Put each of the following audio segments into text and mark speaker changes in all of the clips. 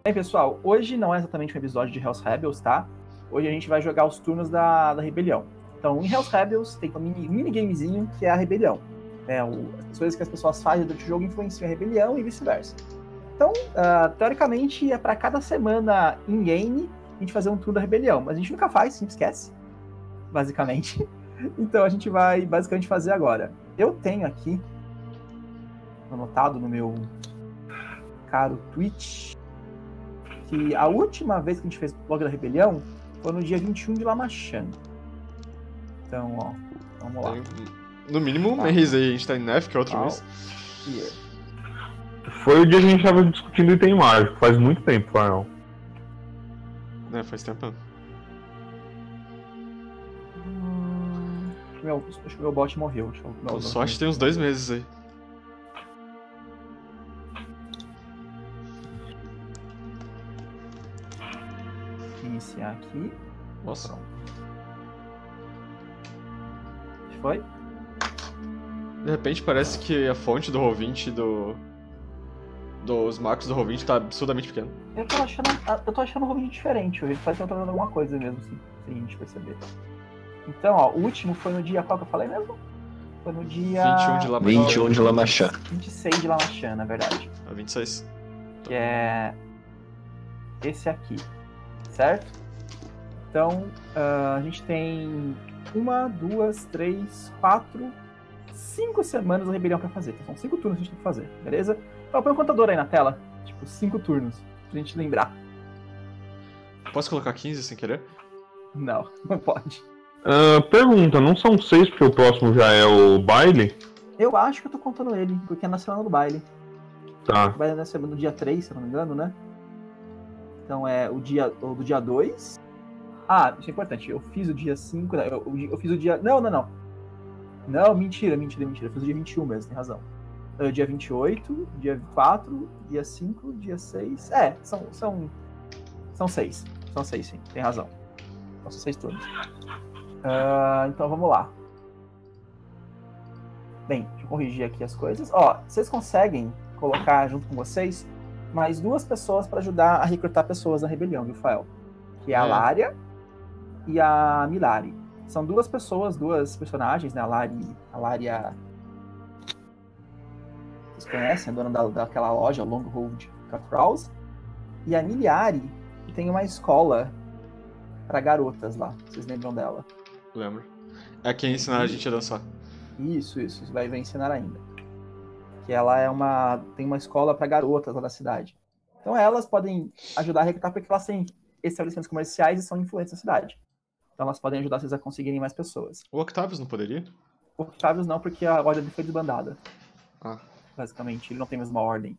Speaker 1: Bem, pessoal, hoje não é exatamente um episódio de Hells Rebels, tá? Hoje a gente vai jogar os turnos da rebelião. Então, em Hells Rebels tem um minigamezinho que é a rebelião. As coisas que as pessoas fazem durante o jogo influenciam a rebelião e vice-versa. Então, teoricamente, é para cada semana in-game a gente fazer um turno da rebelião. Mas a gente nunca faz, sempre esquece, basicamente. Então a gente vai basicamente fazer agora. Eu tenho aqui, anotado no meu caro Twitch, que a última vez que a gente fez o blog da rebelião foi no dia 21 de Lamachan. Então, ó, vamos lá.
Speaker 2: Tem, no mínimo um mês aí, a gente tá em Nef, que é outro mês.
Speaker 3: Foi o dia que a gente tava discutindo item mágico, faz muito tempo, Fael.
Speaker 2: Né, faz tempo.
Speaker 1: Acho que meu bot morreu.
Speaker 2: Eu só acho que tem uns 2 meses aí.
Speaker 1: Iniciar aqui.
Speaker 2: Nossa.
Speaker 1: Pronto. Foi?
Speaker 2: De repente parece que a fonte do Roll20 dos macros do Roll20 tá absurdamente pequena.
Speaker 1: Eu tô achando o Roll20 diferente hoje. Parece que eu tô fazendo alguma coisa mesmo, assim, sem a gente perceber. Então, ó, o último foi no dia qual que eu falei mesmo? Foi no dia...
Speaker 2: 21 de
Speaker 4: Lamachan.
Speaker 1: 26 de Lamachan, na verdade.
Speaker 2: É 26.
Speaker 1: Que é... esse aqui, certo? Então, a gente tem 1, 2, 3, 4, 5 semanas da rebelião pra fazer. Então, são 5 turnos que a gente tem que fazer, beleza? Então, põe um contador aí na tela. Tipo, 5 turnos, pra gente lembrar.
Speaker 2: Posso colocar 15 sem querer?
Speaker 1: Não, não pode.
Speaker 3: Pergunta, não são 6 porque o próximo já é o baile?
Speaker 1: Eu acho que eu tô contando ele, porque é na semana do baile.
Speaker 3: Tá.
Speaker 1: O baile é na semana do dia 3, se eu não me engano, né? Então é o do dia 2. Ah, isso é importante. Eu fiz o dia 5. Eu fiz o dia. Não. Não, mentira. Eu fiz o dia 21 mesmo, tem razão. Dia 28, dia 4, dia 5, dia 6. São 6. São 6, sim, tem razão. Então são 6 turnos. Então vamos lá. Bem, deixa eu corrigir aqui as coisas. Ó, vocês conseguem colocar junto com vocês mais 2 pessoas para ajudar a recrutar pessoas na rebelião, viu, Fael? Que é a Lária e a Milari. São 2 pessoas, 2 personagens, né? A Lária... Vocês conhecem, a dona daquela loja, Longhold Caprals. E a Milari, que tem uma escola para garotas lá. Vocês lembram dela?
Speaker 2: Lembro. É quem ensinaram a gente a dançar. Isso.
Speaker 1: Vai ensinar ainda. Que ela tem uma escola para garotas lá da cidade. Então elas podem ajudar a recrutar porque elas têm estabelecimentos comerciais e são influentes na cidade. Então elas podem ajudar vocês a conseguirem mais pessoas.
Speaker 2: O Octavius não poderia?
Speaker 1: O Octavius não, porque a ordem dele foi desbandada. Basicamente, ele não tem a mesma ordem.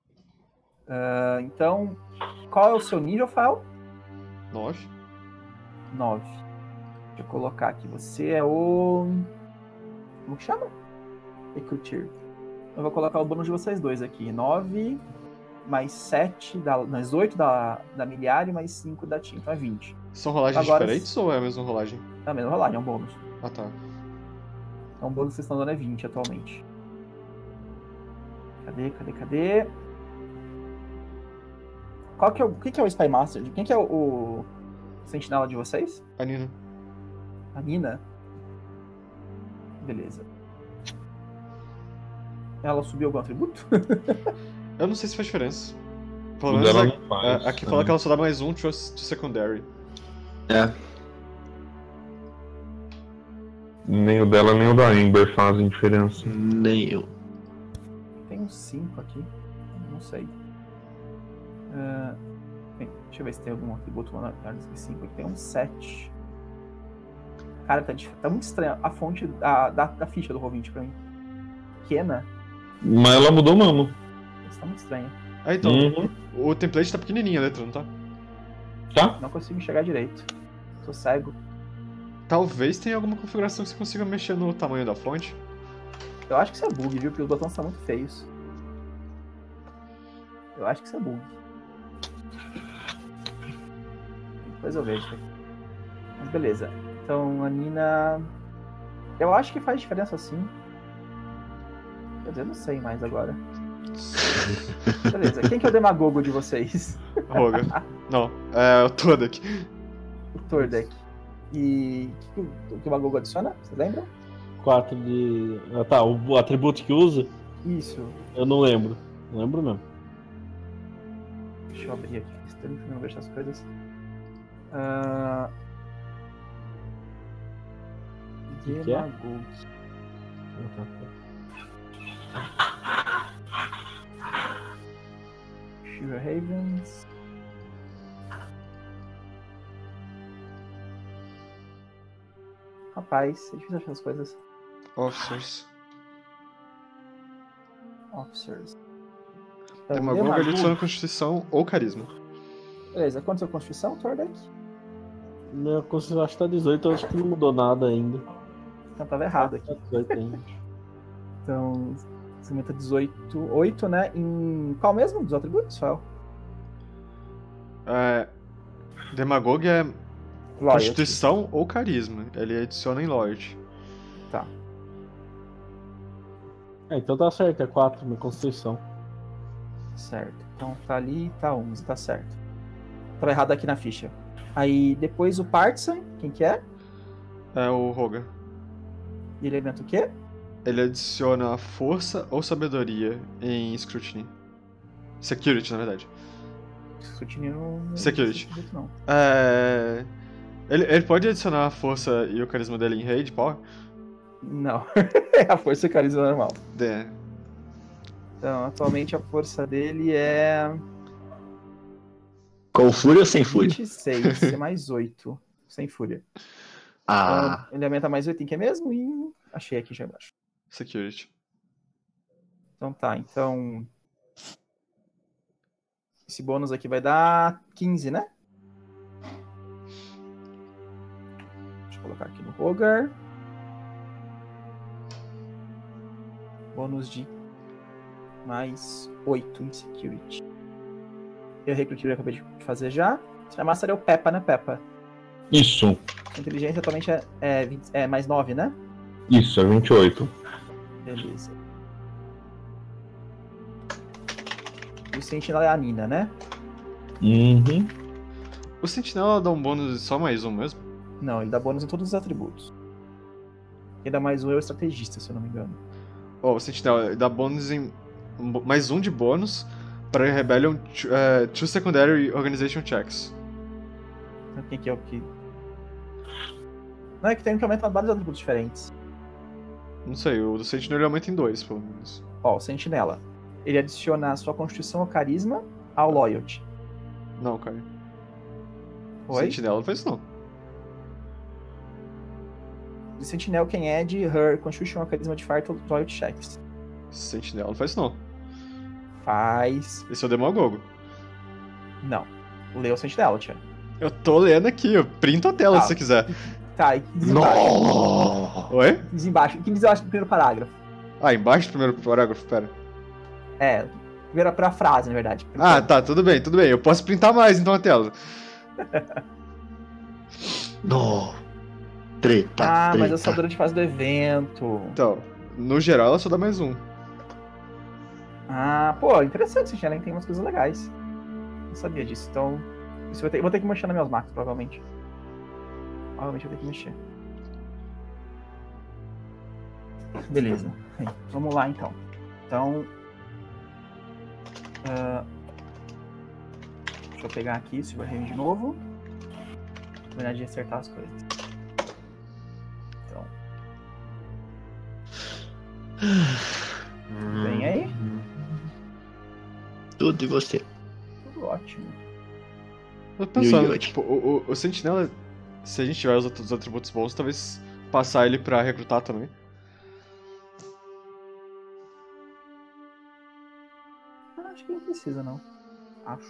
Speaker 1: Então, qual é o seu nível, Fael?
Speaker 2: 9.
Speaker 1: 9. Deixa eu colocar aqui. Você é o... Como que chama? Recrutir. Eu vou colocar o bônus de vocês dois aqui. 9 mais 7, mais 8 da Miliari, mais 5 da Tim. Então é 20.
Speaker 2: São rolagens diferentes ou é a mesma rolagem?
Speaker 1: É a mesma rolagem, é um bônus.
Speaker 2: Ah, tá.
Speaker 1: Então o bônus que vocês estão dando é 20 atualmente. Cadê? O que é o Spy Master? Quem que é o sentinela de vocês?
Speaker 2: A Nina.
Speaker 1: A Nina? Beleza. Ela subiu algum atributo?
Speaker 2: Eu não sei se faz diferença. Pelo
Speaker 3: O
Speaker 2: menos
Speaker 3: dela não faz,
Speaker 2: aqui fala que ela só dá mais 1 to secondary.
Speaker 3: Nem o dela nem o da Ember fazem diferença.
Speaker 4: Nem eu.
Speaker 1: Tem uns 5 aqui. Não sei. Bem, deixa eu ver se tem algum atributo maior do que 5 aqui. Tem uns 7. Cara, tá muito estranho a fonte da ficha do Roll20 pra mim. Pequena.
Speaker 3: Mas ela mudou mesmo.
Speaker 1: Isso tá muito estranho.
Speaker 2: Então, o template tá pequenininho a letra, não tá?
Speaker 3: Tá?
Speaker 1: Não consigo enxergar direito. Tô cego.
Speaker 2: Talvez tenha alguma configuração que você consiga mexer no tamanho da fonte.
Speaker 1: Eu acho que isso é bug, viu? Porque os botões são muito feios. Eu acho que isso é bug. Depois eu vejo. Mas beleza. Então, a Nina... Eu acho que faz diferença sim. Quer dizer, eu não sei mais agora. Beleza. Quem que é o demagogo de vocês?
Speaker 2: Roga. Não, é o Todek.
Speaker 1: O Tordek. E o que o Magogo adiciona? Vocês lembram?
Speaker 4: 4 de. Ah, tá, o atributo que usa?
Speaker 1: Isso.
Speaker 4: Eu não lembro. Não lembro mesmo.
Speaker 1: Deixa eu abrir aqui o sistema pra não ver essas coisas.
Speaker 4: Que que é?
Speaker 1: Demagogue. Shiva Ravens. Rapaz, é difícil achar as coisas.
Speaker 2: Officers.
Speaker 1: Officers. Então,
Speaker 2: Demagogo ele adiciona Constituição ou Carisma.
Speaker 1: Beleza, quanto é a Constituição, Tordek?
Speaker 4: Minha constituição acho que tá 18, eu acho que não mudou nada ainda.
Speaker 1: Então tava errado aqui.
Speaker 4: Tá 18 ainda.
Speaker 1: Então, você aumenta 18, 8, né? Em qual mesmo dos atributos, Fael?
Speaker 2: Demagogo é
Speaker 1: Loyalty.
Speaker 2: Constituição ou Carisma. Ele adiciona em Loyalty.
Speaker 1: Tá.
Speaker 4: Então tá certo, é 4, minha constituição.
Speaker 1: Certo. Então tá ali, tá 11, tá certo. Tava errado aqui na ficha. Aí depois o Partisan, quem que é?
Speaker 2: É o Roga.
Speaker 1: E ele aumenta o quê?
Speaker 2: Ele adiciona Força ou Sabedoria em Scrutiny. Security, na verdade.
Speaker 1: Scrutiny não...
Speaker 2: Security.
Speaker 1: Não.
Speaker 2: Ele pode adicionar a Força e o Carisma dele em Raid Power?
Speaker 1: Não. É a força e o carisma normal.
Speaker 2: É.
Speaker 1: Então, atualmente a força dele é...
Speaker 5: Com fúria ou sem fúria?
Speaker 1: 26, é mais 8. Sem fúria.
Speaker 5: Ah,
Speaker 1: Então, ele aumenta mais 8 em que mesmo? E achei aqui já embaixo.
Speaker 2: Security.
Speaker 1: Então tá, então... Esse bônus aqui vai dar 15, né? Deixa eu colocar aqui no Rogar. Bônus de mais 8 em Security. Eu recrutei, eu acabei de fazer já. A massa seria o Peppa, né, Peppa?
Speaker 3: Isso,
Speaker 1: A inteligência atualmente é mais 9, né?
Speaker 3: isso, é 28.
Speaker 1: Beleza. E o Sentinela é a Nina, né?
Speaker 3: Uhum.
Speaker 2: O Sentinela dá um bônus de só mais um mesmo?
Speaker 1: Não, ele dá bônus em todos os atributos. Quem dá mais um é o estrategista, se eu não me engano.
Speaker 2: O Sentinela dá bônus em... mais um de bônus para Rebellion Two Secondary Organization Checks.
Speaker 1: Então, quem que é o que... Não, é que tem que aumentar vários atributos diferentes.
Speaker 2: Não sei, o do Sentinela ele aumenta em 2, pelo menos.
Speaker 1: Ó, o Sentinela. Ele adiciona a sua Constituição ou Carisma ao Loyalty.
Speaker 2: Não, cara. O
Speaker 1: Oi?
Speaker 2: Sentinela não faz isso não.
Speaker 1: De Sentinel, quem é de Her, Constitution ou Carisma de Fire, Loyalty Checks.
Speaker 2: Sentinela não faz isso não.
Speaker 1: Faz...
Speaker 2: Esse é o Demagogo.
Speaker 1: Não. Lê o Sentinela, tia.
Speaker 2: Eu tô lendo aqui, eu printo a tela se você quiser.
Speaker 1: Tá, e que diz embaixo?
Speaker 5: não!
Speaker 2: Oi?
Speaker 1: Que diz embaixo? O que diz embaixo do primeiro parágrafo?
Speaker 2: Ah, embaixo do primeiro parágrafo, pera.
Speaker 1: É, primeira pra frase, na verdade.
Speaker 2: Ah, tá, tudo bem. Eu posso printar mais então a tela.
Speaker 5: Não! Treta,
Speaker 1: Ah, mas eu sou
Speaker 5: treta.
Speaker 1: durante a fase do evento.
Speaker 2: Então, no geral ela só dá mais um.
Speaker 1: Ah, pô, interessante, Sentinela, tem umas coisas legais. Não sabia disso, então... Isso eu vou ter que mexer nas minhas marcas, provavelmente. Provavelmente eu vou ter que mexer. Beleza. Bem, vamos lá, então. Então... deixa eu pegar aqui, Silver Raven de novo. Terminar de acertar as coisas. Então... Vem aí.
Speaker 5: Tudo de você.
Speaker 1: Tudo ótimo.
Speaker 2: Tô pensando,
Speaker 5: Yoyote.
Speaker 2: tipo, o Sentinela, se a gente tiver os outros atributos bons, talvez passar ele pra recrutar também.
Speaker 1: Acho que não precisa, não. Acho.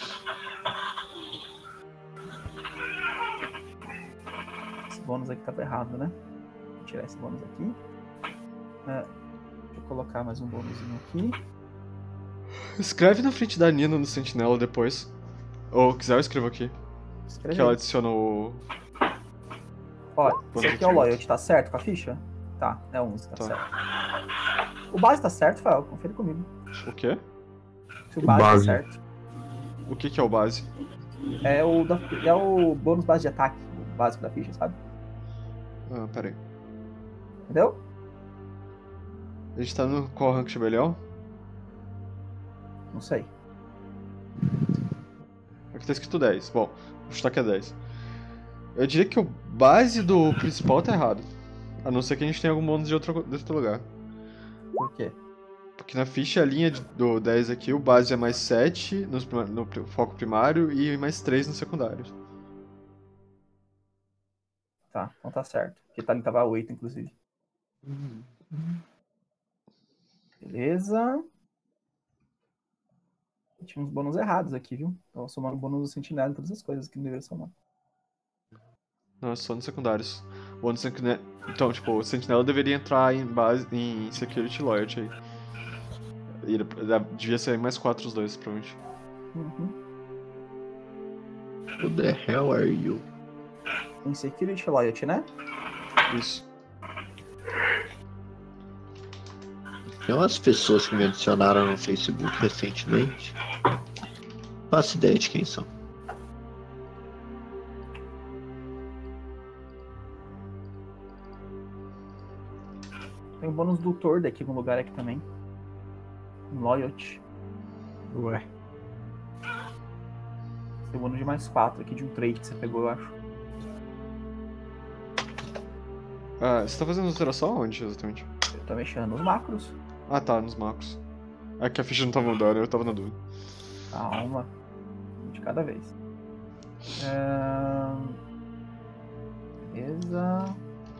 Speaker 1: Esse bônus aqui tava errado, né? Vou tirar esse bônus aqui. Deixa eu colocar mais um bônusinho aqui.
Speaker 2: Escreve na frente da Nina no Sentinela depois. Ou quiser eu escrevo aqui.
Speaker 1: Escreve
Speaker 2: Que ela
Speaker 1: aí.
Speaker 2: adiciona o...
Speaker 1: Ó, esse aqui é o Loyalty, tá certo com a ficha? Tá, é 11, tá
Speaker 2: Tá.
Speaker 1: certo. O base tá certo, Fael? Confere comigo.
Speaker 2: O quê?
Speaker 1: Se o base tá
Speaker 3: Base.
Speaker 1: certo.
Speaker 2: O que é o base?
Speaker 1: É o bônus base de ataque, o básico da ficha, sabe?
Speaker 2: Ah, pera aí.
Speaker 1: Entendeu?
Speaker 2: A gente tá no qual rank de rebelião?
Speaker 1: Não sei.
Speaker 2: Aqui tá escrito 10. Bom, vou chutar que é 10. Eu diria que o base do principal tá errado. A não ser que a gente tenha algum bônus de outro lugar.
Speaker 1: Por quê?
Speaker 2: Porque na ficha, a linha do 10 aqui, o base é mais 7 no foco primário e mais 3 no secundário.
Speaker 1: Tá, então tá certo. Porque tá, tava 8, inclusive. Beleza. Tinha uns bônus errados aqui, viu? Tava somando bônus do sentinela e todas as coisas que não deveria somar.
Speaker 2: Não, é só nos secundários. Bônus sentinela. Então, tipo, o sentinela deveria entrar em base em Security Loyalty aí. Devia ser mais 4 os dois, provavelmente.
Speaker 5: Who the hell are you?
Speaker 1: Em Security Loyalty, né?
Speaker 2: Isso.
Speaker 5: Tem umas pessoas que me adicionaram no Facebook recentemente. Não faço ideia de quem são.
Speaker 1: Tem o bônus do Tord aqui no lugar aqui também. Loyalty.
Speaker 4: Ué.
Speaker 1: Tem o bônus de mais 4 aqui de um trade que você pegou, eu acho.
Speaker 2: Ah, você tá fazendo alteração onde exatamente?
Speaker 1: Eu tô mexendo nos macros.
Speaker 2: Ah, tá, nos macros. É que a ficha não tava mudando, eu tava na dúvida.
Speaker 1: Calma. Um de cada vez. Beleza.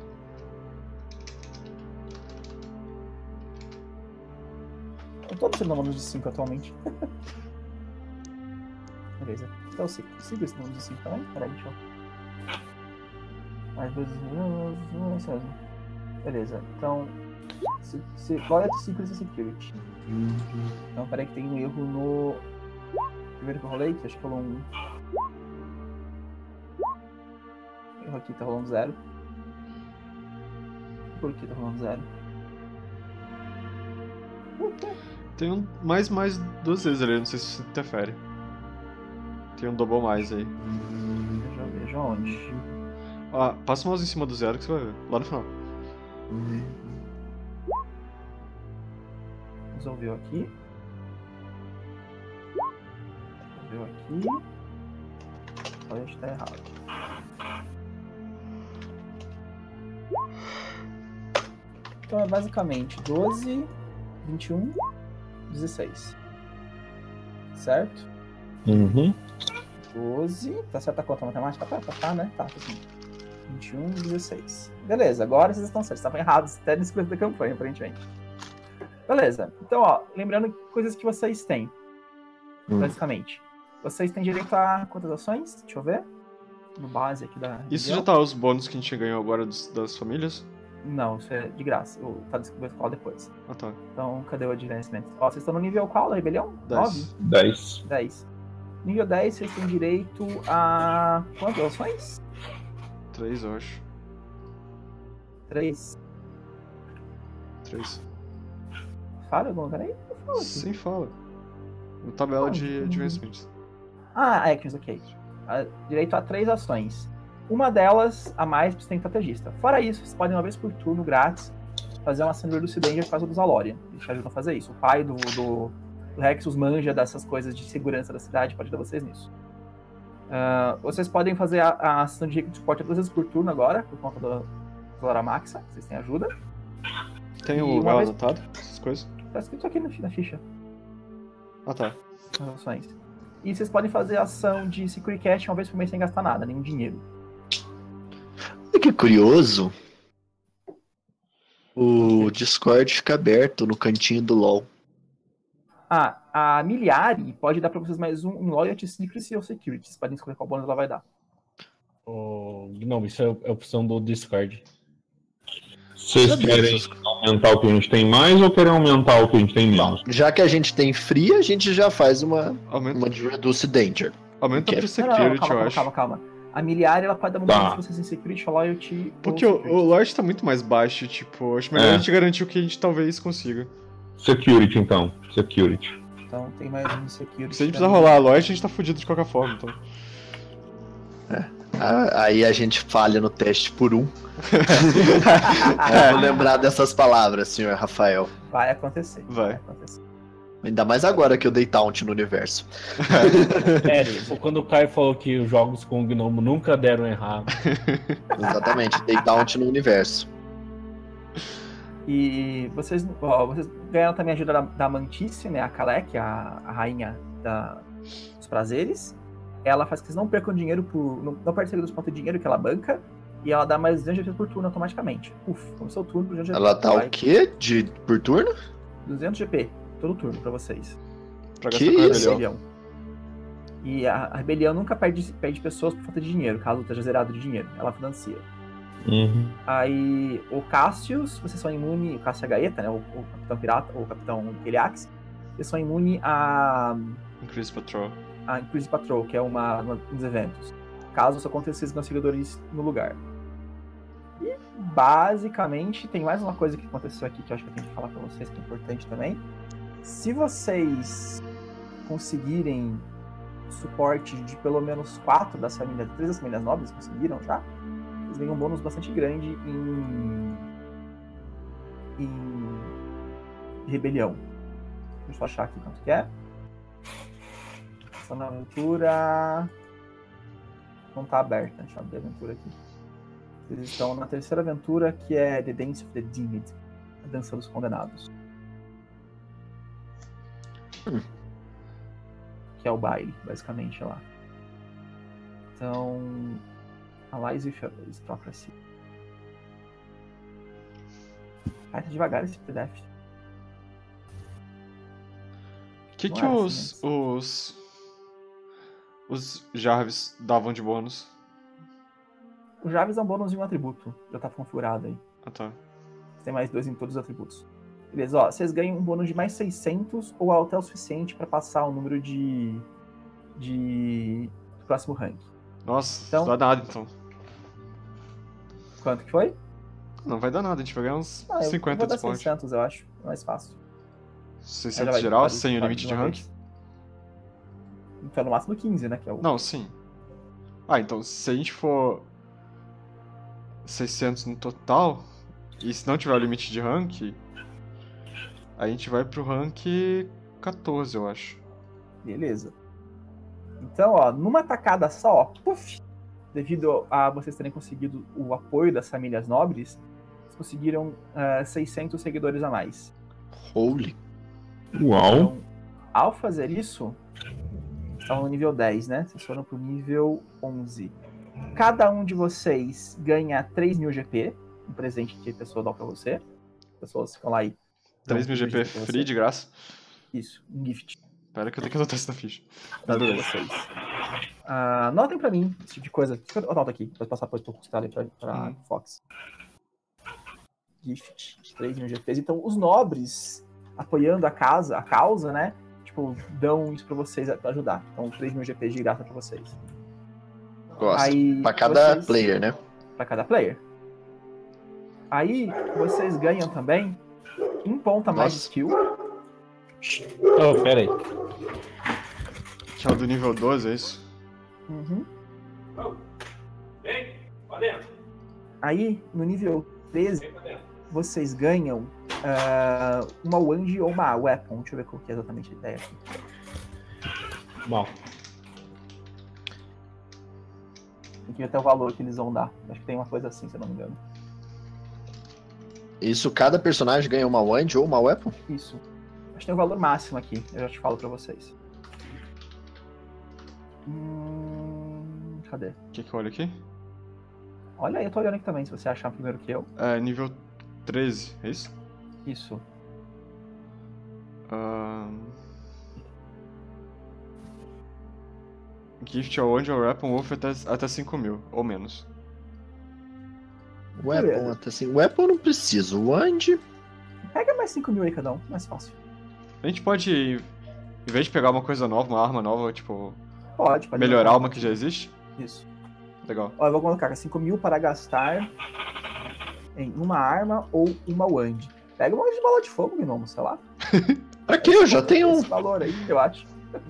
Speaker 1: Eu tô sendo números de 5 atualmente. Beleza. Então eu sigo esse número de 5 também? Peraí, deixa eu... Mais 2... Beleza, então... Loyalty, Security e Security. Então peraí que tem um erro no... Primeiro que eu rolei, que acho que rolou um... Erro aqui, tá rolando 0. Por que tá rolando 0?
Speaker 2: Tem um mais 2 vezes ali, não sei se isso interfere. Tem um double mais aí.
Speaker 1: Veja onde.
Speaker 2: Ah, passa o mouse em cima do 0 que você vai ver, lá no final.
Speaker 1: Resolveu aqui. Resolveu aqui. Olha, está errado. Então é basicamente 12, 21, 16. Certo? 12. Tá certa a conta matemática? Tá, né? Tá, assim. 21, 16. Beleza, agora vocês estão certos. Estavam errados até nesse começo da campanha, aparentemente. Beleza. Então, ó, lembrando coisas que vocês têm. Basicamente. Vocês têm direito a quantas ações? Deixa eu ver. No base aqui da...
Speaker 2: Isso já tá os bônus que a gente ganhou agora das famílias?
Speaker 1: Não, isso é de graça. Tá descobrindo qual depois.
Speaker 2: Ah, tá.
Speaker 1: Então, cadê o advancement? Ó, vocês estão no nível qual da rebelião?
Speaker 2: 10.
Speaker 3: 10.
Speaker 1: 10. Nível 10, vocês têm direito a... quantas ações?
Speaker 2: 3, eu acho.
Speaker 1: 3.
Speaker 2: 3.
Speaker 1: Fala alguma coisa aí?
Speaker 2: Sim, fala. No tabela de advancements.
Speaker 1: Ah, actions, ok. Direito a 3 ações. Uma delas, a mais, você tem estrategista. Fora isso, vocês podem, uma vez por turno, grátis, fazer uma Assembly do Danger por causa dos Alorian. Eles te ajudam a fazer isso. O pai do Rexus manja dessas coisas de segurança da cidade, pode ajudar vocês nisso. Vocês podem fazer a ação de suporte 2 vezes por turno agora, por conta do Zora Maxa, vocês têm ajuda.
Speaker 2: Tem o lugar anotado? Essas coisas?
Speaker 1: Tá escrito aqui na ficha.
Speaker 2: Ah, tá.
Speaker 1: As ações. E vocês podem fazer a ação de Security Cash uma vez por mês sem gastar nada, nenhum dinheiro.
Speaker 5: Olha que curioso. O Discord fica aberto no cantinho do LoL.
Speaker 1: A Miliari pode dar pra vocês mais um em Loyalty, Secrecy ou Security. Vocês podem escolher qual bônus ela vai dar.
Speaker 4: Não, isso é a opção do Discord.
Speaker 3: Vocês querem aumentar o que a gente tem mais ou querem aumentar o que a gente tem menos?
Speaker 5: Já que a gente tem free, a gente já faz uma
Speaker 2: Aumenta,
Speaker 5: de Reduce Danger.
Speaker 2: aumenta pro
Speaker 1: Não,
Speaker 2: security, eu acho.
Speaker 1: calma. A Miliari, ela pode dar uma bônus pra vocês em Security, Loyalty
Speaker 2: Porque
Speaker 1: ou
Speaker 2: o
Speaker 1: Security.
Speaker 2: Lorde tá muito mais baixo, tipo, acho melhor a gente garantir o que a gente talvez consiga.
Speaker 3: Security, então. Security.
Speaker 1: Então tem mais um security.
Speaker 2: Se a gente precisar rolar a loja, a gente tá fudido de qualquer forma, então.
Speaker 5: Aí a gente falha no teste por 1. Eu vou lembrar dessas palavras, senhor Rafael.
Speaker 1: Vai acontecer.
Speaker 2: Vai.
Speaker 1: Acontecer.
Speaker 5: Ainda mais agora que eu dei taunt no universo.
Speaker 4: Quando o Caio falou que os jogos com o Gnomo nunca deram errado.
Speaker 5: Exatamente, dei taunt no universo.
Speaker 1: E vocês ganharam também a ajuda da Mantice, né? A Kalek, a rainha dos prazeres. Ela faz que vocês não percam dinheiro não perdem dos pontos de dinheiro que ela banca. E ela dá mais 200 GP por turno automaticamente. Começou o turno, 200 GP.
Speaker 5: Ela dá o quê? Por turno?
Speaker 1: 200 GP, todo turno pra vocês.
Speaker 2: Pra
Speaker 5: Que
Speaker 2: gastar com a
Speaker 5: isso?
Speaker 2: rebelião.
Speaker 1: E a rebelião nunca perde pessoas por falta de dinheiro, caso esteja zerado de dinheiro. Ela financia. Aí o Cassius, vocês são imunes, o Cassius Gaeta, né? O Capitão Pirata, o Capitão Keliax, vocês são imunes a
Speaker 2: Increase Patrol.
Speaker 1: Increase Patrol, que é um dos eventos. Caso isso aconteça, vocês ganham seguidores no lugar. E basicamente tem mais uma coisa que aconteceu aqui que eu acho que eu tenho que falar pra vocês, que é importante também. Se vocês conseguirem suporte de pelo menos 3 das famílias nobres, conseguiram já, eles ganham um bônus bastante grande em rebelião. Deixa eu só achar aqui quanto que é. Essa na aventura não tá aberta, deixa eu abrir a aventura aqui. Eles estão na terceira aventura, que é The Dance of the Damned, a Dança dos Condenados. Que é o baile, basicamente, lá. Então, Allies with Aristocracy. Tá devagar esse PDF.
Speaker 2: O que
Speaker 1: Não era
Speaker 2: os Jarvis davam de bônus?
Speaker 1: O Jarvis é um bônus de um atributo. Já tá configurado aí.
Speaker 2: Ah, tá.
Speaker 1: Você tem mais 2 em todos os atributos. Beleza, ó. Vocês ganham um bônus de mais 600 ou até o suficiente pra passar o número do próximo rank.
Speaker 2: Nossa,
Speaker 1: Então-
Speaker 2: não dá nada então.
Speaker 1: Quanto que foi?
Speaker 2: Não vai dar nada, a gente vai ganhar uns
Speaker 1: Eu
Speaker 2: 50
Speaker 1: vou dar
Speaker 2: de pontos.
Speaker 1: 600, eu acho. Mais fácil. Aí já
Speaker 2: 600
Speaker 1: vai-
Speaker 2: geral,
Speaker 1: pode-
Speaker 2: sem o
Speaker 1: pode
Speaker 2: limite de
Speaker 1: uma
Speaker 2: rank?
Speaker 1: vez. Então, no máximo 15, né? Que é o...
Speaker 2: Não, sim. Ah, então se a gente for 600 no total, e se não tiver o limite de rank, a gente vai pro rank 14, eu acho.
Speaker 1: Beleza. Então, ó, numa tacada só, ó, puf, devido a vocês terem conseguido o apoio das famílias nobres, vocês conseguiram 600 seguidores a mais.
Speaker 5: Holy.
Speaker 3: Uau!
Speaker 1: Então, ao fazer isso, estavam no nível 10, né? Vocês foram pro nível 11. Cada um de vocês ganha 3.000 GP, um presente que a pessoa dá pra você. As pessoas ficam lá e... dão
Speaker 2: 3.000
Speaker 1: um
Speaker 2: GP
Speaker 1: presente pra
Speaker 2: free
Speaker 1: você.
Speaker 2: de graça.
Speaker 1: Isso, um gift.
Speaker 2: Pera que eu tenho que anotar isso na ficha.
Speaker 1: Pra
Speaker 2: Beleza.
Speaker 1: vocês. Notem pra mim esse tipo de coisa. Eu anoto aqui, depois passar pro custar ali pra Fox. Gift de 3.000 GPs. Então, os nobres apoiando a causa, né? Tipo, dão isso pra vocês pra ajudar. Então, 3.000 GPs de graça pra vocês.
Speaker 5: Gosto.
Speaker 1: Aí,
Speaker 5: Pra cada
Speaker 1: vocês-
Speaker 5: player, né?
Speaker 1: Pra cada player. Aí, vocês ganham também um ponto a mais de
Speaker 5: Nossa.
Speaker 1: skill.
Speaker 4: Oh, pera aí.
Speaker 2: Que é o do nível 12, é isso?
Speaker 1: Uhum. Aí, no nível 13, vocês ganham uma wand ou uma weapon. Deixa eu ver qual que é exatamente a ideia aqui.
Speaker 4: Bom,
Speaker 1: Tem que ver até o valor que eles vão dar. Acho que tem uma coisa assim, se eu não me engano.
Speaker 5: Isso, cada personagem ganha uma wand ou uma weapon?
Speaker 1: Isso. Acho que tem o valor máximo aqui. Eu já te falo pra vocês. Cadê?
Speaker 2: O que eu olho aqui?
Speaker 1: Olha aí, eu tô olhando aqui também, se você achar primeiro que eu.
Speaker 2: É nível 13, é isso?
Speaker 1: Isso.
Speaker 2: Gift ou Wand ou Weapon Wolf até 5.000, ou menos.
Speaker 5: Weapon,
Speaker 1: Beleza.
Speaker 5: até assim. Weapon eu não preciso. Wand.
Speaker 1: Pega mais 5.000 aí cada um, mais fácil.
Speaker 2: A gente pode, em vez de pegar uma coisa nova, uma arma nova, tipo,
Speaker 1: Pode
Speaker 2: melhorar uma que já existe?
Speaker 1: Isso.
Speaker 2: Legal.
Speaker 1: Ó, eu vou colocar 5.000 para gastar em uma arma ou uma wand. Pega uma de bola de fogo, gnomo, sei lá.
Speaker 5: Pra quê? Eu já tenho um.
Speaker 1: Esse valor aí, eu acho.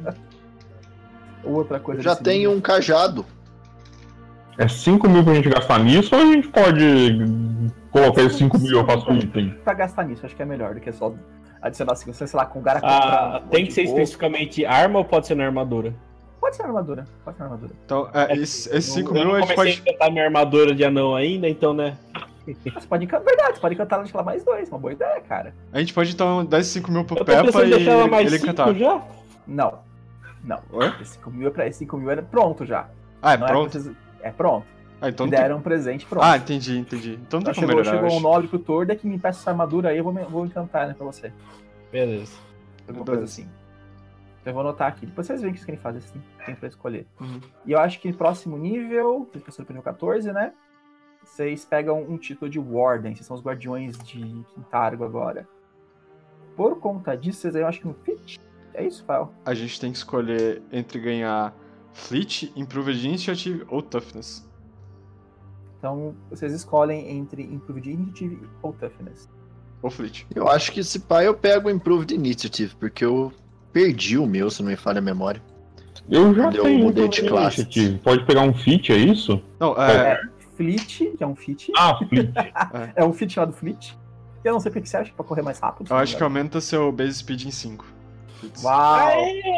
Speaker 1: Outra coisa.
Speaker 5: Eu já
Speaker 1: desse
Speaker 5: tenho
Speaker 1: nível.
Speaker 5: um cajado.
Speaker 3: É 5 mil pra gente gastar nisso ou a gente pode colocar esses 5 mil e eu faço item?
Speaker 1: Pra gastar nisso, acho que é melhor do que só adicionar assim, sei lá, com o cara
Speaker 4: Tem que ser especificamente arma ou pode ser na armadura?
Speaker 1: Pode ser armadura, pode ser armadura.
Speaker 2: Então, esses 5
Speaker 4: Eu
Speaker 2: mil
Speaker 4: não
Speaker 2: a gente
Speaker 4: comecei a
Speaker 2: pode.
Speaker 4: encantar minha armadura de anão ainda, então, né?
Speaker 1: Você pode encantar, verdade, você pode encantar ela mais 2, uma boa ideia, cara.
Speaker 2: A gente pode então dar esses 5 mil pro
Speaker 4: Eu tô
Speaker 2: Peppa
Speaker 4: pensando em
Speaker 2: e
Speaker 4: deixar ela mais
Speaker 2: ele
Speaker 4: 5
Speaker 2: encantar.
Speaker 4: já?
Speaker 1: Não.
Speaker 2: Ué?
Speaker 1: Esse 5 mil esse 5 mil era pronto já.
Speaker 2: Ah, é
Speaker 1: Não
Speaker 2: pronto?
Speaker 1: precisa- É pronto.
Speaker 2: Ah, então
Speaker 1: Me
Speaker 2: não tem...
Speaker 1: deram um presente pronto.
Speaker 2: Ah, entendi. Então não tem como
Speaker 1: Chegou,
Speaker 2: melhorar, eu
Speaker 1: chegou um
Speaker 2: acho.
Speaker 1: nobre pro Torda que me peça essa armadura aí, eu vou encantar, né, pra você.
Speaker 4: Beleza.
Speaker 1: Alguma
Speaker 2: Beleza.
Speaker 1: coisa assim. Então eu vou anotar aqui. Depois vocês veem o que vocês querem fazer, assim, tem pra escolher.
Speaker 2: Uhum.
Speaker 1: E eu acho que no próximo nível, vocês passaram pro nível 14, né? Vocês pegam um título de Warden, vocês são os guardiões de Quintargo agora. Por conta disso, vocês aí eu acho que no Fit. É isso, Fael?
Speaker 2: A gente tem que escolher entre ganhar Fleet, Improved Initiative ou Toughness.
Speaker 1: Então vocês escolhem entre Improved Initiative ou Toughness.
Speaker 2: Ou Fleet.
Speaker 5: Eu acho que esse pai eu pego o Improved Initiative, porque eu perdi o meu, se não me falha a memória.
Speaker 3: Eu já
Speaker 5: Eu
Speaker 3: tenho
Speaker 5: mudei de
Speaker 3: Improved
Speaker 5: classe.
Speaker 3: Initiative. Pode pegar um feat, é isso?
Speaker 2: Não,
Speaker 1: Fleet, que é um Fit.
Speaker 3: Ah, feat.
Speaker 1: É um Fit lá do Fleet. Eu não sei o que você acha, pra correr mais rápido.
Speaker 2: eu acho que aumenta seu base speed em 5.
Speaker 1: Uau!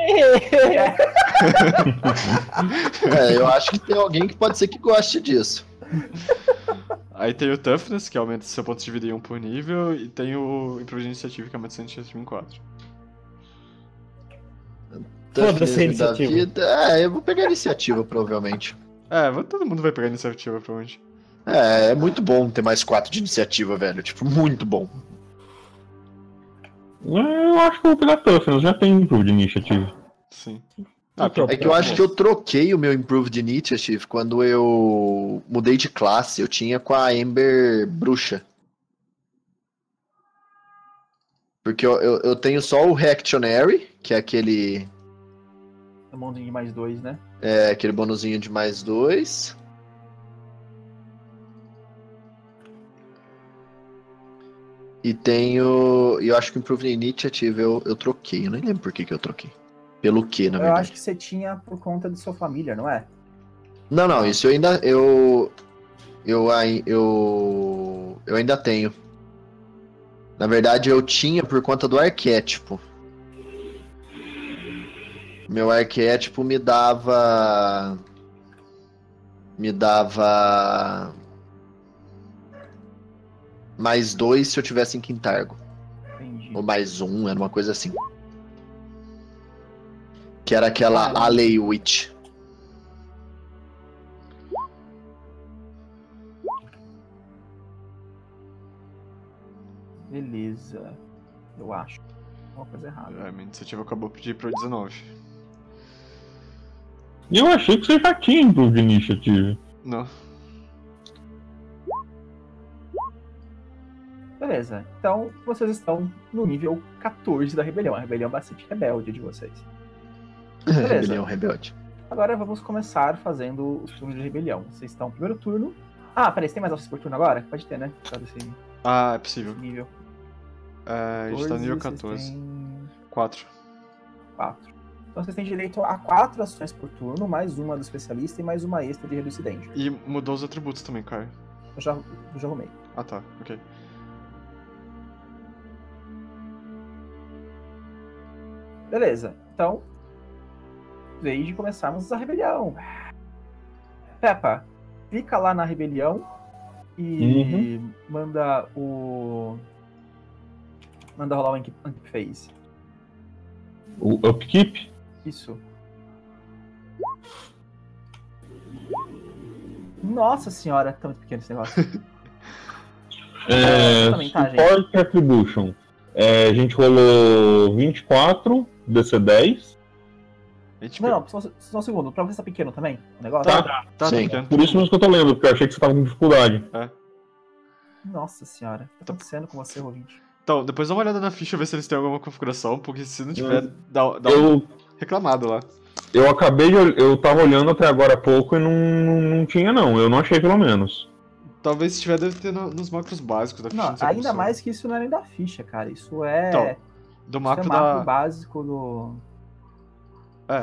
Speaker 5: Eu acho que tem alguém que pode ser que goste disso.
Speaker 2: Aí tem o Toughness, que aumenta seu ponto de vida em 1 por nível, e tem o Improved Initiative, que aumenta seu iniciativa em 4.
Speaker 4: Foda-se a
Speaker 5: Toughness da
Speaker 4: iniciativa.
Speaker 5: vida. Eu vou pegar a iniciativa, provavelmente.
Speaker 2: Todo mundo vai pegar a iniciativa, provavelmente.
Speaker 5: É muito bom ter mais 4 de iniciativa, velho. Tipo, muito bom.
Speaker 3: Eu acho que eu vou pegar Toughness, já tem Improved Initiative.
Speaker 2: Sim.
Speaker 5: É que eu acho que eu troquei o meu Improved Initiative quando eu mudei de classe. Eu tinha com a Ember Bruxa. Porque eu tenho só o Reactionary, que é aquele
Speaker 1: Um monte de mais 2, né?
Speaker 5: aquele bonuzinho de mais 2. E tenho. E eu acho que o Improved Initiative eu troquei. Eu nem lembro por que eu troquei. Pelo que, na
Speaker 1: Eu
Speaker 5: verdade.
Speaker 1: acho que você tinha por conta de sua família, não é?
Speaker 5: Não, isso eu ainda. Eu ainda tenho. Na verdade, eu tinha por conta do arquétipo. Meu arquétipo me dava. Mais 2 se eu tivesse em Quintargo.
Speaker 1: Entendi.
Speaker 5: Ou mais 1, era uma coisa assim. Que era aquela
Speaker 1: Caramba.
Speaker 5: Alley Witch.
Speaker 1: Beleza. Eu acho. Uma coisa errada.
Speaker 2: Minha iniciativa acabou de ir pro 19.
Speaker 3: E eu achei que você já tinha Improved Initiative.
Speaker 2: Não.
Speaker 1: Beleza. Então, vocês estão no nível 14 da rebelião. A rebelião bastante rebelde de vocês. Beleza.
Speaker 5: Rebelião Rebelde.
Speaker 1: Agora vamos começar fazendo os turnos de rebelião. Vocês estão no primeiro turno. Ah, peraí, você tem mais ações por turno agora? Pode ter, né? Tá desse
Speaker 2: Ah, é possível.
Speaker 1: nível.
Speaker 2: A gente tá no nível
Speaker 1: vocês
Speaker 2: 14.
Speaker 1: têm
Speaker 2: 4.
Speaker 1: 4. Então vocês têm direito a 4 ações por turno, mais uma do especialista e mais uma extra de reducidente.
Speaker 2: E mudou os atributos também, Caio.
Speaker 1: Eu já arrumei.
Speaker 2: Ah, tá. Ok.
Speaker 1: Beleza. Então, vez de começarmos a rebelião. Peppa, clica lá na rebelião e manda rolar o Anki Phase.
Speaker 3: O Upkeep?
Speaker 1: Isso. Nossa senhora, é tão pequeno esse negócio. também, tá, gente?
Speaker 3: Support Attribution. A gente rolou 24, DC10.
Speaker 2: A gente
Speaker 1: Não, só um segundo. Pra você tá pequeno também o negócio?
Speaker 2: Tá
Speaker 5: Sim.
Speaker 2: pequeno.
Speaker 3: Por isso mesmo que eu tô lendo, porque eu achei que você tava com dificuldade.
Speaker 1: Nossa senhora, o que tá acontecendo com você, ouvinte?
Speaker 2: Então, depois dá uma olhada na ficha, ver se eles têm alguma configuração, porque se não tiver, dá um
Speaker 3: Eu,
Speaker 2: reclamado lá.
Speaker 3: eu acabei de. Eu tava olhando até agora há pouco e não tinha, não. Eu não achei, pelo menos.
Speaker 2: Talvez se tiver, deve ter nos macros básicos da ficha.
Speaker 1: Não,
Speaker 2: não sei como
Speaker 1: ainda
Speaker 2: funciona.
Speaker 1: mais que isso não é nem da ficha, cara. Isso é.
Speaker 2: Então, Do mapa
Speaker 1: macro
Speaker 2: da...
Speaker 1: básico do
Speaker 2: É,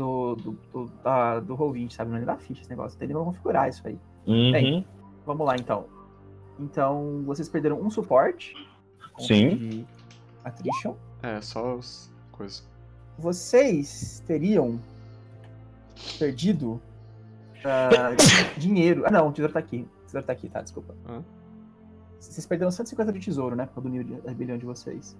Speaker 1: do Roll20, sabe? Não é da ficha esse negócio. Tem que configurar isso aí.
Speaker 3: Uhum.
Speaker 1: Bem, vamos lá então. Então, vocês perderam um suporte.
Speaker 3: Sim.
Speaker 1: De attrition.
Speaker 2: só as coisas.
Speaker 1: Vocês teriam perdido dinheiro. Ah, não, o tesouro tá aqui. O tesouro tá aqui, tá? Desculpa. Vocês perderam 150 de tesouro, né? Por causa do nível da rebelião de vocês.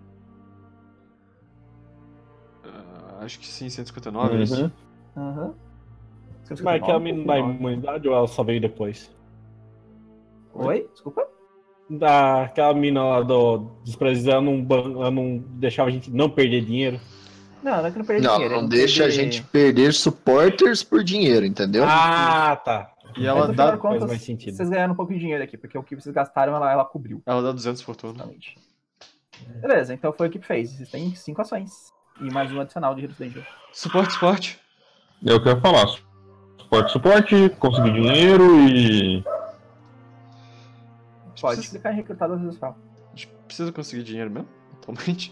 Speaker 2: Acho que sim, 159, é isso?
Speaker 1: Aham.
Speaker 4: Mas aquela mina da imunidade ou ela só veio depois?
Speaker 1: Oi? Desculpa?
Speaker 4: Aquela mina lá dos presídios, ela não deixava a gente não perder dinheiro?
Speaker 1: Não, não é que não perder
Speaker 5: Não,
Speaker 1: dinheiro.
Speaker 5: não deixa a gente perder supporters por dinheiro, entendeu?
Speaker 4: Ah, tá.
Speaker 2: E ela
Speaker 1: Mas, no final
Speaker 2: dá...
Speaker 1: das contas,
Speaker 4: faz mais sentido.
Speaker 1: vocês ganharam um pouco de dinheiro aqui, porque o que vocês gastaram, ela cobriu.
Speaker 2: Ela dá 200 por turno.
Speaker 1: Exatamente. Beleza, então foi o que fez. Vocês têm 5 ações. E mais um adicional de Heroes Danger.
Speaker 2: Suporte.
Speaker 3: É o que eu ia falar. Suporte, conseguir dinheiro e...
Speaker 1: Pode
Speaker 2: Precisa-
Speaker 1: clicar em recrutar das vezes fala.
Speaker 2: A gente precisa conseguir dinheiro mesmo, atualmente.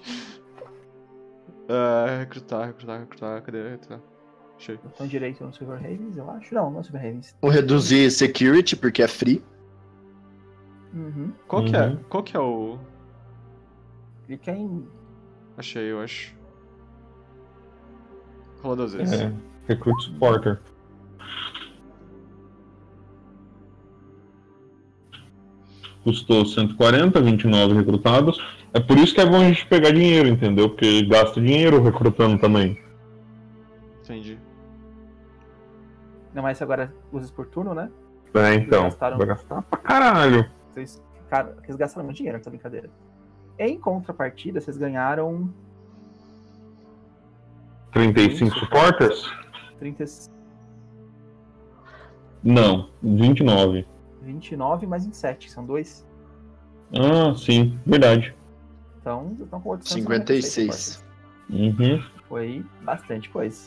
Speaker 2: Recrutar. Cadê? Tá. Achei.
Speaker 1: Botão direito no Silver Ravens, eu acho. Não é Silver Ravens.
Speaker 5: Vou reduzir security, porque é free.
Speaker 1: Uhum.
Speaker 2: Qual que é o...
Speaker 1: Clica em.
Speaker 2: Achei, eu acho. Rola 2 vezes.
Speaker 3: Recruit Supporter. Custou 140, 29 recrutados. É por isso que é bom a gente pegar dinheiro, entendeu? Porque gasta dinheiro recrutando também.
Speaker 2: Entendi.
Speaker 1: Não, mas agora usa por turno, né?
Speaker 3: Então.
Speaker 1: Gastaram-
Speaker 3: Vai gastar pra caralho.
Speaker 1: Vocês gastaram muito dinheiro nessa brincadeira. Em contrapartida, vocês ganharam
Speaker 3: 35 supporters?
Speaker 1: 30,
Speaker 3: Não, 29.
Speaker 1: 29 mais 27, são 2.
Speaker 3: Ah, sim, verdade.
Speaker 1: Então, estão com
Speaker 5: 56.
Speaker 3: Uhum.
Speaker 1: Foi bastante coisa.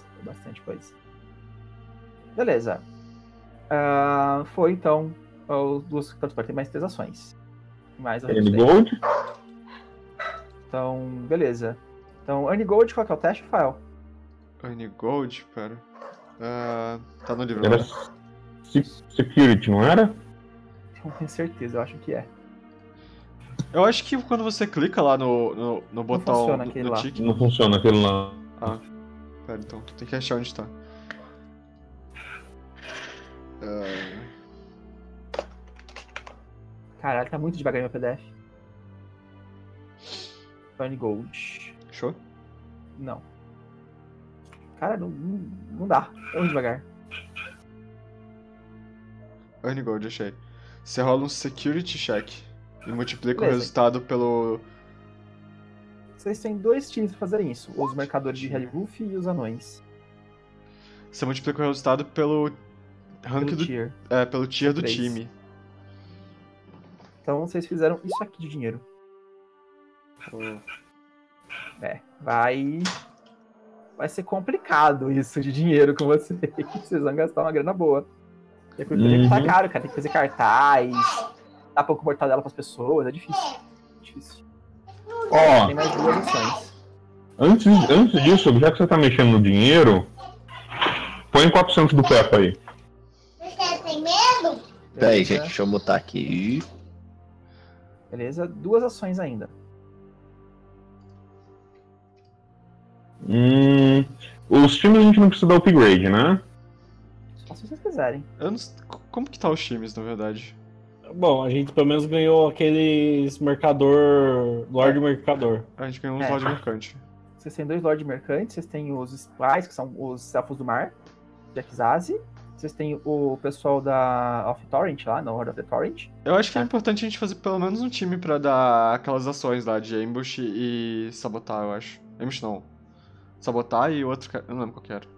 Speaker 1: Beleza. Foi então os duas transportes, tem mais 3 ações. Mais a
Speaker 3: N
Speaker 1: resistência.
Speaker 3: Gold?
Speaker 1: Então, beleza. Então, Earn Gold, qual que é o teste, Rafael?
Speaker 2: Earn Gold, pera. Tá no livro,
Speaker 3: Era
Speaker 2: né?
Speaker 3: Security, não era?
Speaker 1: Não tenho certeza, eu acho que é.
Speaker 2: Eu acho que quando você clica lá no botão
Speaker 1: funciona aquele
Speaker 2: no
Speaker 1: lá.
Speaker 2: tique...
Speaker 3: Não funciona aquele lá.
Speaker 2: Pera, então. Tem que achar onde tá.
Speaker 1: Caralho, tá muito devagar meu PDF. Earn Gold.
Speaker 2: Show?
Speaker 1: Não. Cara, não dá. É muito devagar.
Speaker 2: Earn Gold, achei. Você rola um Security Check e multiplica o
Speaker 1: Beleza.
Speaker 2: resultado pelo...
Speaker 1: Vocês têm 2 times pra fazerem isso. Os mercadores de Hellwolf e os anões.
Speaker 2: Você multiplica o resultado pelo rank
Speaker 1: Pelo
Speaker 2: do...
Speaker 1: tier.
Speaker 2: pelo tier do
Speaker 1: 3.
Speaker 2: time.
Speaker 1: Então vocês fizeram isso aqui de dinheiro. Vai ser complicado isso de dinheiro com vocês. Vocês vão gastar uma grana boa. E a cultura tá caro, cara. Tem que fazer cartaz, dar pouco mortadela pras pessoas. É difícil.
Speaker 3: Ó,
Speaker 1: Tem mais 2 ações.
Speaker 3: antes disso, já que você tá mexendo no dinheiro, põe 400 do Peppa aí.
Speaker 6: Você tem medo?
Speaker 5: Pera aí,
Speaker 1: Beleza.
Speaker 5: gente, deixa eu mutar aqui.
Speaker 1: Beleza, 2 ações ainda.
Speaker 3: Os times a gente não precisa dar upgrade, né?
Speaker 1: Só se vocês quiserem.
Speaker 2: Eu não... Como que tá os times, na verdade?
Speaker 4: Bom, a gente pelo menos ganhou aqueles mercador. Lorde Mercador.
Speaker 2: A gente ganhou uns
Speaker 1: É.
Speaker 2: Lorde Mercante.
Speaker 1: Vocês têm 2 Lord Mercantes, vocês têm os Spies, que são os Elfos do Mar, de Akizazi. Vocês têm o pessoal da of Torrent lá, na Horde of the Torrent.
Speaker 2: Eu acho que é importante a gente fazer pelo menos um time pra dar aquelas ações lá de ambush e sabotar, eu acho. Ambush não. Sabotar e outro... Eu não lembro qual que era.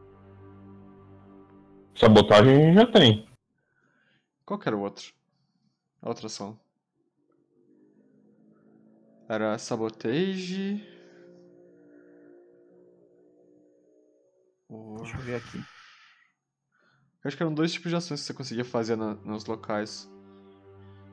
Speaker 3: Sabotagem a gente já tem.
Speaker 2: Qual que era o outro? A outra ação. Era sabotage...
Speaker 1: Deixa eu ver aqui.
Speaker 2: Eu acho que eram 2 tipos de ações que você conseguia fazer nos locais.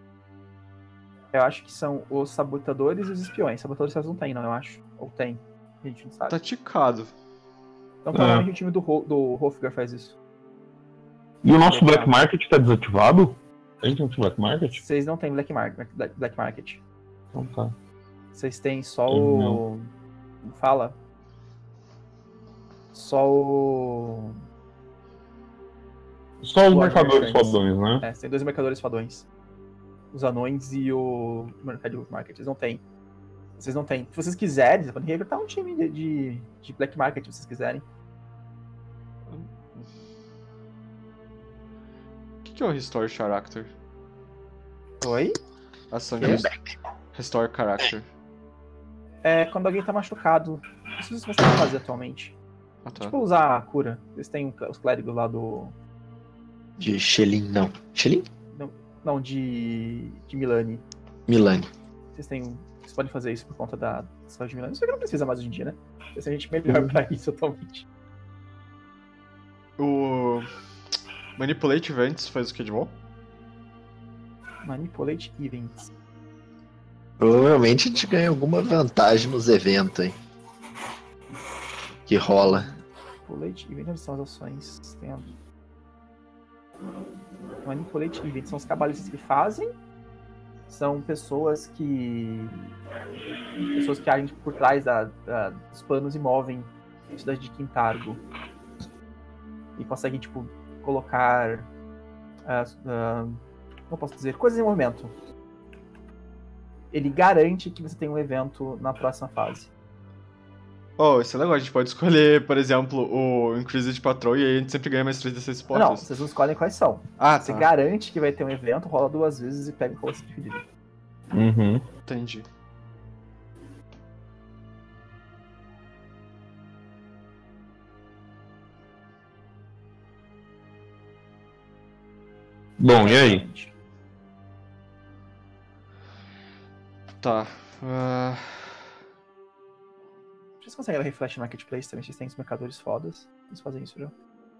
Speaker 1: Eu acho que são os sabotadores e os espiões. Sabotadores vocês não têm, não, eu acho. Ou tem. A gente não sabe.
Speaker 2: Tá ticado.
Speaker 1: Então provavelmente o time do Hofgar faz isso.
Speaker 3: E o nosso Black Market tá desativado? A gente não tem Black Market?
Speaker 1: Vocês não têm Black Market.
Speaker 3: Então tá.
Speaker 1: Vocês têm só o... Fala. Só o...
Speaker 3: Só os
Speaker 1: O
Speaker 3: mercadores
Speaker 1: Merchants.
Speaker 3: fodões, né?
Speaker 1: É, você tem 2 mercadores fadões. Os anões e o Mercado Market. Vocês não têm. Vocês não têm. Se vocês quiserem, vocês podem recrutar um time de Black Market, se vocês quiserem.
Speaker 2: O que é o Restore Character?
Speaker 1: Oi?
Speaker 2: Ação de
Speaker 1: Que?
Speaker 2: Restore Character.
Speaker 1: É quando alguém tá machucado. Isso você vai fazer atualmente.
Speaker 2: Ah, tá.
Speaker 1: Tipo, usar a cura. Vocês têm os clérigos lá do...
Speaker 5: De Shelin, não. Shelin?
Speaker 1: Não, de Milani.
Speaker 5: Milani.
Speaker 1: Vocês podem fazer isso por conta da cidade de Milani. Isso aqui não precisa mais hoje em dia, né? Essa gente melhor pra isso atualmente.
Speaker 2: O Manipulate Events faz o que de bom?
Speaker 1: Manipulate Events.
Speaker 5: Provavelmente a gente ganha alguma vantagem nos eventos, hein? Que rola.
Speaker 1: Manipulate Events são as ações. Tem Manipulate Events são os cabalistas que fazem. São pessoas que agem por trás dos planos e movem a cidade de Quintargo. E conseguem, tipo, colocar... como posso dizer? Coisas em movimento. Ele garante que você tem um evento na próxima fase.
Speaker 2: Oh, isso é legal. A gente pode escolher, por exemplo, o Increased Patrol e aí a gente sempre ganha mais 3d6 pontos.
Speaker 1: Não, vocês não escolhem quais são.
Speaker 2: Ah,
Speaker 1: Você
Speaker 2: tá.
Speaker 1: garante que vai ter um evento, rola 2 vezes e pega o rosto dividido.
Speaker 3: Uhum.
Speaker 2: Entendi.
Speaker 3: Bom, e aí?
Speaker 2: Tá.
Speaker 1: Vocês conseguem refresh no Marketplace também? Vocês têm os mercadores fodas. Eles fazem isso já.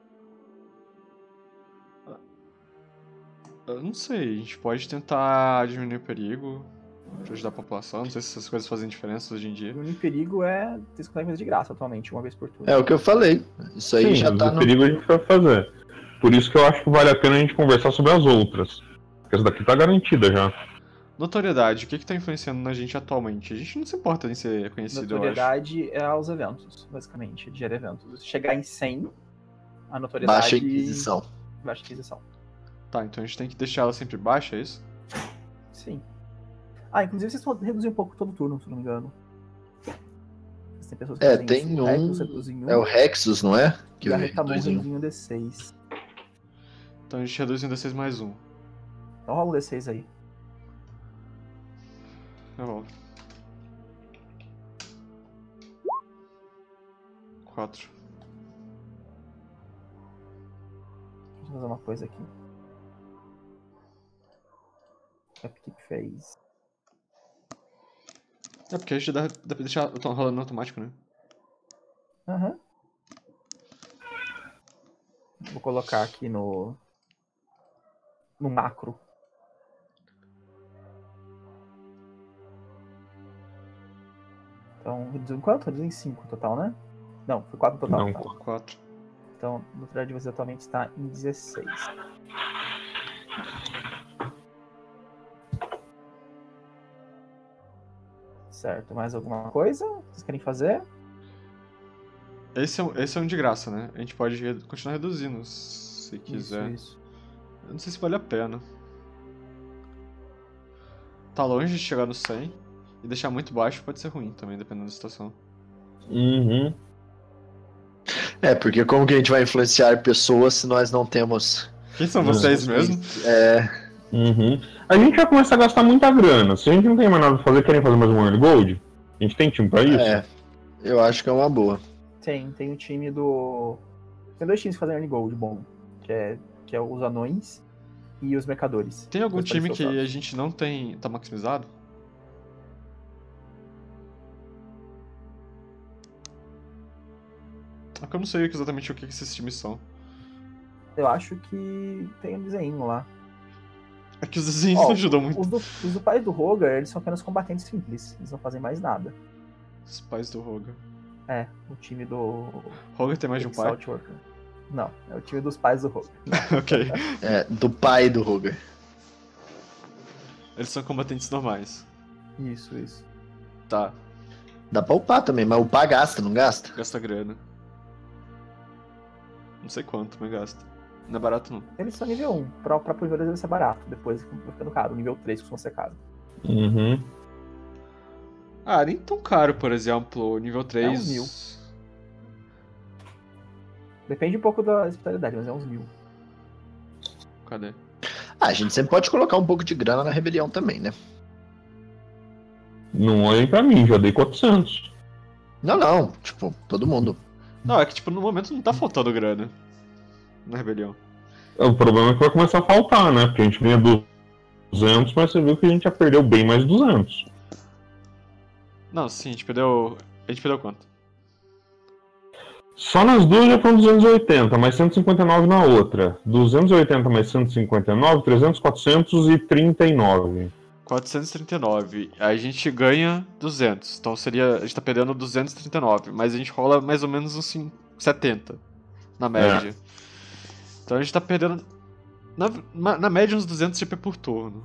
Speaker 2: Eu não sei, a gente pode tentar diminuir o perigo pra ajudar a população. Não sei se essas coisas fazem diferença hoje em dia.
Speaker 1: O único perigo é vocês conseguem fazer de graça atualmente, uma vez por turno.
Speaker 5: É o que eu falei. Isso aí
Speaker 3: Sim,
Speaker 5: já
Speaker 3: mas
Speaker 5: tá
Speaker 3: o
Speaker 5: no...
Speaker 3: perigo a gente vai fazer. Por isso que eu acho que vale a pena a gente conversar sobre as outras. Porque essa daqui tá garantida já.
Speaker 2: Notoriedade, o que tá influenciando na gente atualmente? A gente não se importa em ser conhecido, eu acho.
Speaker 1: Notoriedade é aos eventos, basicamente. Ele gera eventos. Se chegar em 100, a notoriedade...
Speaker 5: Baixa Inquisição.
Speaker 1: Baixa Inquisição.
Speaker 2: Tá, então a gente tem que deixar ela sempre baixa, é isso?
Speaker 1: Sim. Ah, inclusive vocês reduzem um pouco todo turno, se não me engano. Vocês têm pessoas que fazem
Speaker 5: tem
Speaker 1: isso.
Speaker 5: um...
Speaker 1: Reclus reduzem um.
Speaker 5: É o Rexus, não é?
Speaker 1: E a Retamon
Speaker 5: reduz um.
Speaker 1: reduzem um D6.
Speaker 2: Então a gente reduz em D6 mais 1.
Speaker 1: Então rola o D6 aí.
Speaker 2: Tá bom. 4.
Speaker 1: Deixa eu fazer uma coisa aqui. O Upkeep fez.
Speaker 2: É porque a gente dá pra deixar rolando no automático, né?
Speaker 1: Aham. Vou colocar aqui no macro. Então, reduziu em quanto? Reduziu em 5 total, né? Não, foi 4 total.
Speaker 3: Não,
Speaker 1: tá?
Speaker 2: 4.
Speaker 1: Então, o notoriedade de você atualmente está em 16. Certo, mais alguma coisa que vocês querem fazer?
Speaker 2: Esse é um de graça, né? A gente pode continuar reduzindo, se quiser.
Speaker 1: Isso.
Speaker 2: Eu não sei se vale a pena. Tá longe de chegar no 100. E deixar muito baixo pode ser ruim também, dependendo da situação.
Speaker 3: Uhum.
Speaker 5: É, porque como que a gente vai influenciar pessoas se nós não temos...
Speaker 2: Quem são vocês mesmo?
Speaker 5: É...
Speaker 3: Uhum. A gente vai começar a gastar muita grana. Se a gente não tem mais nada pra fazer, querem fazer mais um Early Gold? A gente tem time pra isso?
Speaker 5: É, eu acho que é uma boa.
Speaker 1: Tem o time do... Tem 2 times que fazem early gold bom. Que é os anões e os mercadores.
Speaker 2: Tem algum
Speaker 1: Depois
Speaker 2: time
Speaker 1: pode
Speaker 2: que
Speaker 1: soltar.
Speaker 2: a gente não tem... tá maximizado? É porque eu não sei exatamente o que esses times são.
Speaker 1: Eu acho que tem um desenho lá.
Speaker 2: É que os desenhos
Speaker 1: Ó,
Speaker 2: não ajudam muito.
Speaker 1: Os do pai do Rogar, eles são apenas combatentes simples. Eles não fazem mais nada.
Speaker 2: Os pais do Roga.
Speaker 1: É, o time do.
Speaker 2: Roger tem mais de um pai?
Speaker 1: Saltworker. Não, é o time dos pais do Roger.
Speaker 2: Ok.
Speaker 5: É, do pai do Roger.
Speaker 2: Eles são combatentes normais.
Speaker 1: Isso.
Speaker 2: Tá,
Speaker 5: Dá pra upar também, mas upar gasta, não gasta?
Speaker 2: gasta grana. Não sei quanto, mas gasta. Não é barato não.
Speaker 1: Eles são nível 1. Pra primeiros deve ser barato. Depois vai ficando caro. Nível 3 costuma ser caro.
Speaker 3: Uhum.
Speaker 2: Ah, nem tão caro, por exemplo, nível 3.
Speaker 1: É uns 1000. Depende um pouco da especialidade, mas é uns 1000.
Speaker 2: Cadê?
Speaker 5: Ah, a gente sempre pode colocar um pouco de grana na rebelião também, né?
Speaker 3: Não olhem pra mim, já dei 400.
Speaker 5: Não, tipo, todo mundo.
Speaker 2: Não, é que tipo, no momento não tá faltando grana. Na rebelião.
Speaker 3: O problema é que vai começar a faltar, né? Porque a gente ganha 200, mas você viu que a gente já perdeu bem mais 200.
Speaker 2: Não, sim, a gente perdeu. A gente perdeu quanto?
Speaker 3: Só nas duas já foram 280, mais 159 na outra. 280 mais 159, 300, 439.
Speaker 2: 439. Aí a gente ganha 200. Então seria. A gente tá perdendo 239. Mas a gente rola mais ou menos uns 70. Na média. Então a gente tá perdendo. Na média, uns 200 GP por turno.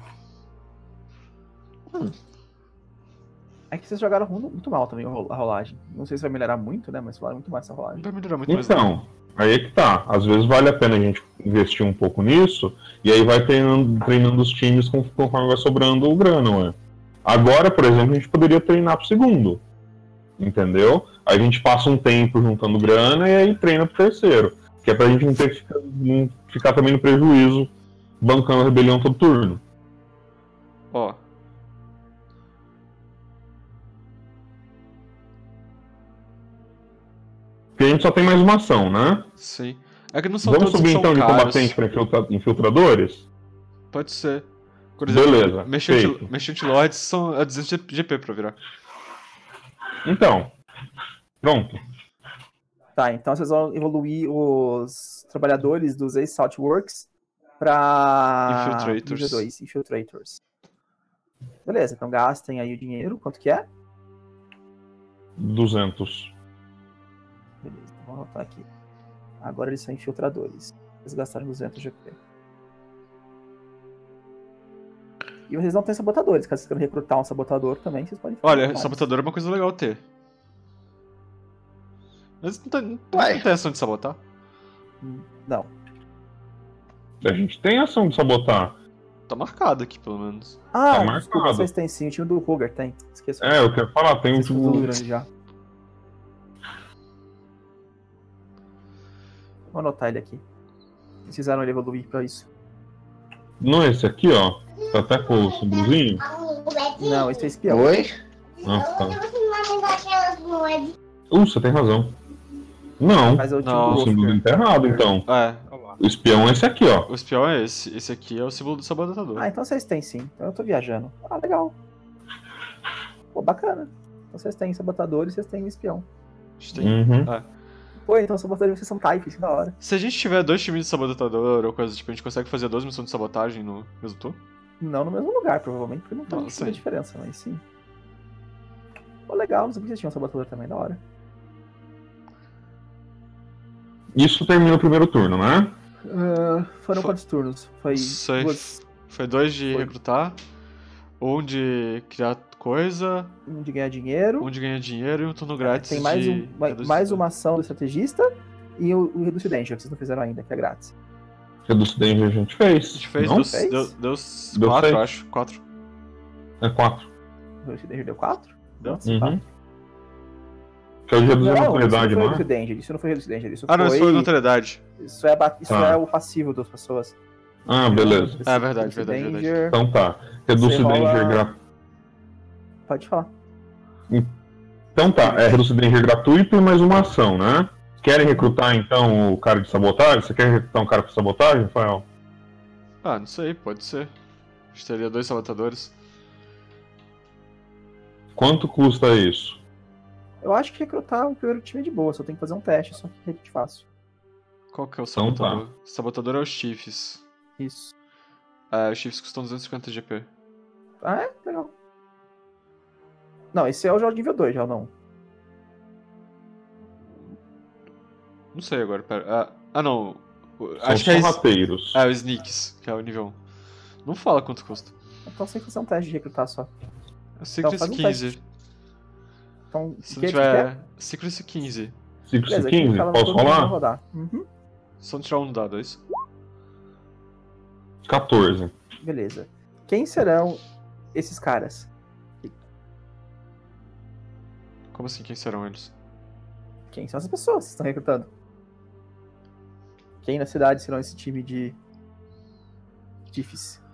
Speaker 1: É que vocês jogaram muito mal também a rolagem. Não sei se vai melhorar muito, né? Mas falaram muito mais essa rolagem.
Speaker 2: Não vai melhorar muito mais. Não.
Speaker 3: Então, aí é que tá. Às vezes vale a pena a gente investir um pouco nisso, e aí vai treinando os times conforme vai sobrando o grana, ué. Agora, por exemplo, a gente poderia treinar pro segundo. Entendeu? Aí a gente passa um tempo juntando grana e aí treina pro terceiro. Que é pra gente não ter que ficar também no prejuízo bancando a rebelião todo turno.
Speaker 2: Ó.
Speaker 3: Porque a gente só tem mais uma ação, né?
Speaker 2: Sim. É que não são
Speaker 3: Vamos
Speaker 2: todos que
Speaker 3: subir
Speaker 2: são
Speaker 3: então de
Speaker 2: caros.
Speaker 3: combatente para infiltradores?
Speaker 2: Pode ser. Por exemplo,
Speaker 3: Beleza,
Speaker 2: Merchant Lords são a 200 GP pra virar.
Speaker 3: Então, pronto.
Speaker 1: Tá, então vocês vão evoluir os trabalhadores dos Ace Saltworks pra
Speaker 2: Infiltrators.
Speaker 1: nível 2, Infiltrators. Beleza, então gastem aí o dinheiro. Quanto que é?
Speaker 3: 200.
Speaker 1: Beleza, então vamos anotar aqui. Agora eles são infiltradores. Eles gastaram 200 GP. E vocês não têm sabotadores. Caso vocês queiram recrutar um sabotador também, vocês podem fazer
Speaker 2: Olha,
Speaker 1: mais.
Speaker 2: sabotador é uma coisa legal ter. Mas não tem ação de sabotar?
Speaker 1: Não.
Speaker 3: A gente tem ação de sabotar.
Speaker 2: Tá marcado aqui, pelo menos.
Speaker 1: Ah,
Speaker 3: marcado.
Speaker 1: desculpa, vocês têm sim. O time do Roger tem. Esqueci.
Speaker 3: É, eu quero falar, tem um
Speaker 1: Esqueci do grande já. Vou anotar ele aqui. Eles fizeram ele evoluir pra isso.
Speaker 3: Não, esse aqui, ó. Tá até com o símbolozinho.
Speaker 1: Não, esse é espião.
Speaker 5: Oi?
Speaker 3: Ah, tá.
Speaker 6: Aquelas moedas.
Speaker 3: Você tem razão. Não,
Speaker 1: Mas é o time
Speaker 2: Não,
Speaker 3: o
Speaker 1: do
Speaker 3: símbolo
Speaker 1: Roger.
Speaker 3: tá errado, então.
Speaker 2: É,
Speaker 3: O espião é esse aqui, ó.
Speaker 2: o espião é esse. Esse aqui é o símbolo do sabotador.
Speaker 1: Ah, então vocês têm sim. Então eu tô viajando. Ah, legal. Pô, bacana. Então vocês têm sabotadores e vocês têm espião.
Speaker 2: A gente tem-
Speaker 3: Uhum.
Speaker 2: É.
Speaker 1: Pô, então sabotadores vocês são types, que da hora.
Speaker 2: Se a gente tiver 2 times de sabotador ou coisa do tipo, a gente consegue fazer 2 missões de sabotagem no mesmo turno?
Speaker 1: Não no mesmo lugar, provavelmente, porque não tem
Speaker 2: Não,
Speaker 1: muita
Speaker 2: sim.
Speaker 1: diferença, mas sim. Pô, legal, não sabia que vocês tinham sabotador também, da hora.
Speaker 3: Isso termina o primeiro turno, né?
Speaker 1: Foram
Speaker 2: Foi-
Speaker 1: quantos turnos? Foi
Speaker 2: Sei.
Speaker 1: duas.
Speaker 2: Foi 2 de
Speaker 1: Foi.
Speaker 2: recrutar, um de criar coisa,
Speaker 1: Um de ganhar dinheiro.
Speaker 2: um de ganhar dinheiro e um turno grátis
Speaker 1: Tem mais,
Speaker 2: de
Speaker 1: mais
Speaker 2: reduzir
Speaker 1: uma ação do estrategista e o Reduz Danger, que vocês não fizeram ainda, que é grátis.
Speaker 3: Reduz Danger a gente fez.
Speaker 2: A gente fez,
Speaker 3: Não?
Speaker 2: deu
Speaker 3: Deu
Speaker 2: 4,
Speaker 3: seis.
Speaker 2: acho. 4.
Speaker 3: É 4.
Speaker 1: O Reduz Danger deu 4?
Speaker 2: Deu?
Speaker 3: Uhum. Que é o de reduzir a
Speaker 1: Não, isso
Speaker 3: notoriedade,
Speaker 1: não
Speaker 3: não
Speaker 1: foi
Speaker 3: é?
Speaker 1: Reduz Danger, isso não foi Reduz Danger, isso
Speaker 2: Ah, não, isso foi notoriedade.
Speaker 1: Isso é, isso
Speaker 3: Tá.
Speaker 1: é o passivo das pessoas.
Speaker 3: Ah, beleza.
Speaker 2: Ah, verdade,
Speaker 1: Reduz
Speaker 2: verdade.
Speaker 1: Danger,
Speaker 3: Então tá. Reduz
Speaker 1: Você rola-
Speaker 3: Danger gratuito.
Speaker 1: Pode falar.
Speaker 3: Então tá, é Reduz Danger gratuito e mais uma ação, né? Querem recrutar então o cara de sabotagem? Você quer recrutar um cara de sabotagem, Rafael?
Speaker 2: Ah, não sei, pode ser. A gente teria 2 sabotadores.
Speaker 3: Quanto custa isso?
Speaker 1: Eu acho que recrutar o primeiro time é de boa, só tem que fazer um teste, só que é de fácil.
Speaker 2: Qual que é o
Speaker 3: Então tá.
Speaker 2: sabotador? O sabotador é os Chiefs.
Speaker 1: Isso.
Speaker 2: Os Chiefs custam 250 GP.
Speaker 1: Ah, é? Legal. Não, esse é o jogo nível 2, já não.
Speaker 2: Não sei agora, pera. Não.
Speaker 3: São
Speaker 2: Acho que é.
Speaker 3: sorrateiros.
Speaker 2: O Sneaks, que é o nível 1. Não fala quanto custa.
Speaker 1: Então você tem que fazer um teste de recrutar só.
Speaker 2: É Secret
Speaker 1: faz um
Speaker 2: 15.
Speaker 1: Então,
Speaker 2: Se
Speaker 1: o
Speaker 2: não
Speaker 1: que
Speaker 2: tiver. Secret 15.
Speaker 3: Secret
Speaker 1: Beleza,
Speaker 3: 15,
Speaker 1: fala,
Speaker 3: posso
Speaker 1: todo mundo vai
Speaker 3: rolar?
Speaker 1: rodar. Uhum.
Speaker 2: Só não tirar um dado, é isso?
Speaker 3: 14.
Speaker 1: Beleza. Quem serão esses caras?
Speaker 2: Como assim, quem serão eles?
Speaker 1: Quem são as pessoas que estão recrutando? Quem na cidade serão esse time de Tiffs?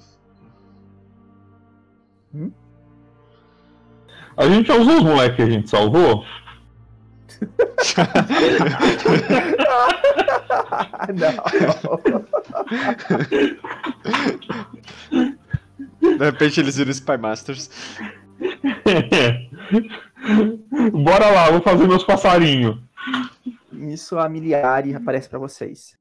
Speaker 3: A gente já usou os moleques que a gente salvou?
Speaker 1: Não.
Speaker 2: De repente eles viram Spy Masters.
Speaker 3: Bora lá, vou fazer meus passarinhos.
Speaker 1: Nisso a Miliari aparece pra vocês.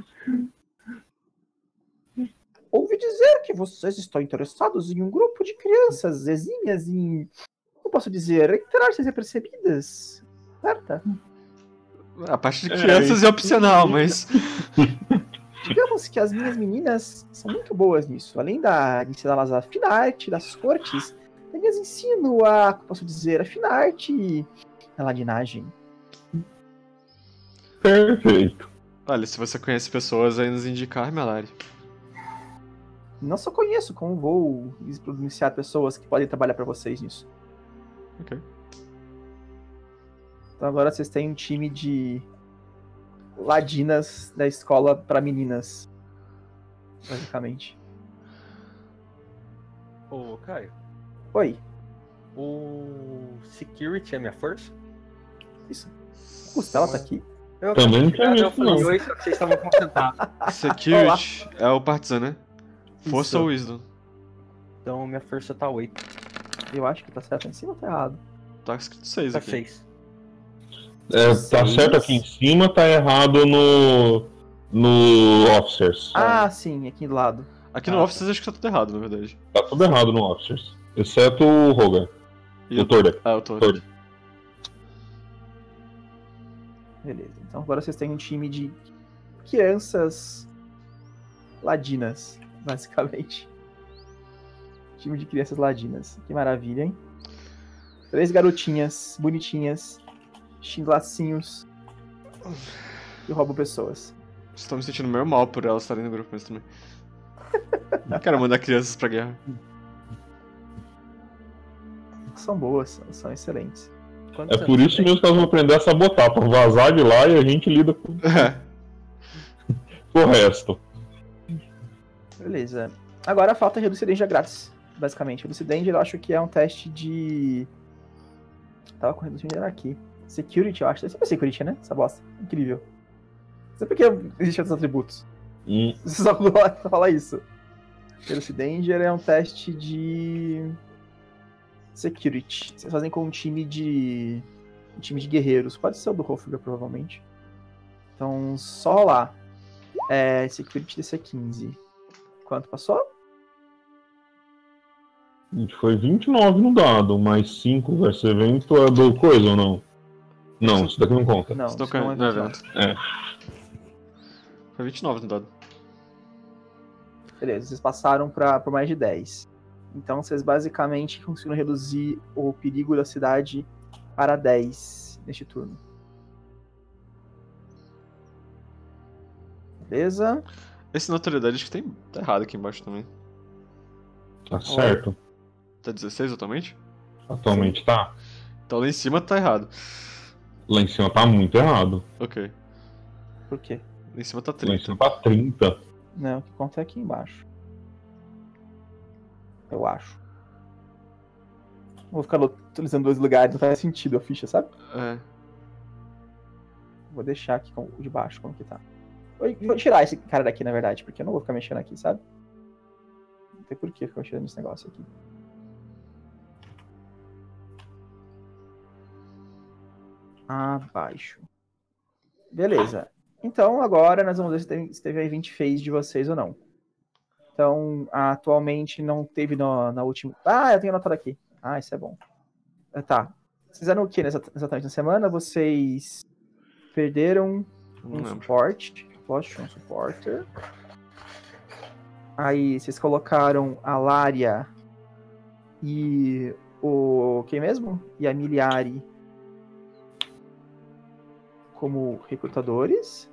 Speaker 1: Ouvi dizer que vocês estão interessados em um grupo de crianças exímias em... Como posso dizer? Entrar despercebidas. Certa?
Speaker 2: A parte de crianças é opcional, mas.
Speaker 1: Digamos que as minhas meninas são muito boas nisso. Além de ensiná-las a fina arte das cortes, também as ensino a, como posso dizer, a fina arte e a ladinagem.
Speaker 3: Perfeito.
Speaker 2: Olha, se você conhece pessoas, aí nos indicar, Melari.
Speaker 1: Não só conheço, como vou iniciar pessoas que podem trabalhar para vocês nisso.
Speaker 2: Ok.
Speaker 1: Então agora vocês têm um time de ladinas da escola para meninas, basicamente.
Speaker 4: Ô, Caio,
Speaker 1: Oi,
Speaker 4: o Security é minha força?
Speaker 1: isso. Costela tá aqui?
Speaker 4: Eu
Speaker 3: Também não
Speaker 4: tinha
Speaker 3: tinha
Speaker 4: eu
Speaker 3: visto,
Speaker 4: falei
Speaker 3: não.
Speaker 4: oi, só que vocês estavam concentrados.
Speaker 2: Security é o Partizan, né? Força
Speaker 1: Isso.
Speaker 2: ou Wisdom?
Speaker 4: Então minha força tá 8.
Speaker 1: Eu acho que tá certo em cima ou tá errado?
Speaker 2: Tá escrito 6
Speaker 4: Tá
Speaker 2: aqui.
Speaker 4: 6.
Speaker 3: Tá certo aqui em cima, tá errado no Officers.
Speaker 1: Ah, sim, aqui do lado.
Speaker 2: Aqui no Officers acho que tá tudo errado, na verdade.
Speaker 3: Tá tudo errado no Officers. Exceto o Roger.
Speaker 2: E
Speaker 3: O Tordek.
Speaker 2: Ah, eu tô.
Speaker 3: Tordek.
Speaker 1: Beleza. Então agora vocês têm um time de crianças ladinas, basicamente. Time de crianças ladinas. Que maravilha, hein? 3 garotinhas bonitinhas, lacinhos que roubam pessoas.
Speaker 2: Estou me sentindo meio mal por elas estarem no grupo, mas também. Não quero mandar crianças pra guerra.
Speaker 1: São boas, são excelentes.
Speaker 3: É por isso mesmo que elas vão aprender a sabotar, pra vazar de lá e a gente lida com o resto.
Speaker 1: Beleza. Agora falta Reduzir Danger grátis, basicamente. Reduzir Danger eu acho que é um teste de... Tava com Reduzir Danger aqui. Security, eu acho. É sempre Security, né? Essa bosta. Incrível. Não sei por que existem outros atributos. Você só fala isso. Reduzir Danger é um teste de... Security. Vocês fazem com um time de guerreiros. Pode ser o do Hofgar, provavelmente. Então, só rolar. Security DC 15. Quanto passou?
Speaker 3: Foi 29 no dado, mais 5 versus evento é do coisa ou não? Não, isso daqui não conta.
Speaker 1: Não,
Speaker 2: Isso não
Speaker 1: isso não é
Speaker 2: no
Speaker 1: 29.
Speaker 2: evento. Foi 29 no dado.
Speaker 1: Beleza, vocês passaram por mais de 10. Então vocês basicamente conseguiram reduzir o perigo da cidade para 10 neste turno. Beleza?
Speaker 2: Esse na autoridade acho que tá errado aqui embaixo também.
Speaker 3: Tá certo.
Speaker 2: Tá 16 atualmente?
Speaker 3: Atualmente tá.
Speaker 2: Então lá em cima tá errado.
Speaker 3: Lá em cima tá muito errado.
Speaker 2: Ok.
Speaker 1: Por quê?
Speaker 2: Lá em cima tá
Speaker 3: Lá em
Speaker 2: 30.
Speaker 3: cima tá 30.
Speaker 1: Não, o que conta é aqui embaixo. Eu acho. Vou ficar utilizando 2 lugares, não faz sentido a ficha, sabe?
Speaker 2: É.
Speaker 1: Vou deixar aqui com o de baixo, como que tá. Vou tirar esse cara daqui, na verdade, porque eu não vou ficar mexendo aqui, sabe? Não tem por que ficar mexendo nesse negócio aqui. Abaixo. Beleza. Então, agora nós vamos ver se teve a event phase de vocês ou não. Então, atualmente não teve na última... Ah, eu tenho anotado aqui. Ah, isso é bom. Tá. Vocês fizeram o que exatamente na semana? Vocês perderam
Speaker 2: Não
Speaker 1: um
Speaker 2: lembro.
Speaker 1: suporte. Lost um supporter. Aí vocês colocaram a Lária e o... quem mesmo? E a Miliari como recrutadores.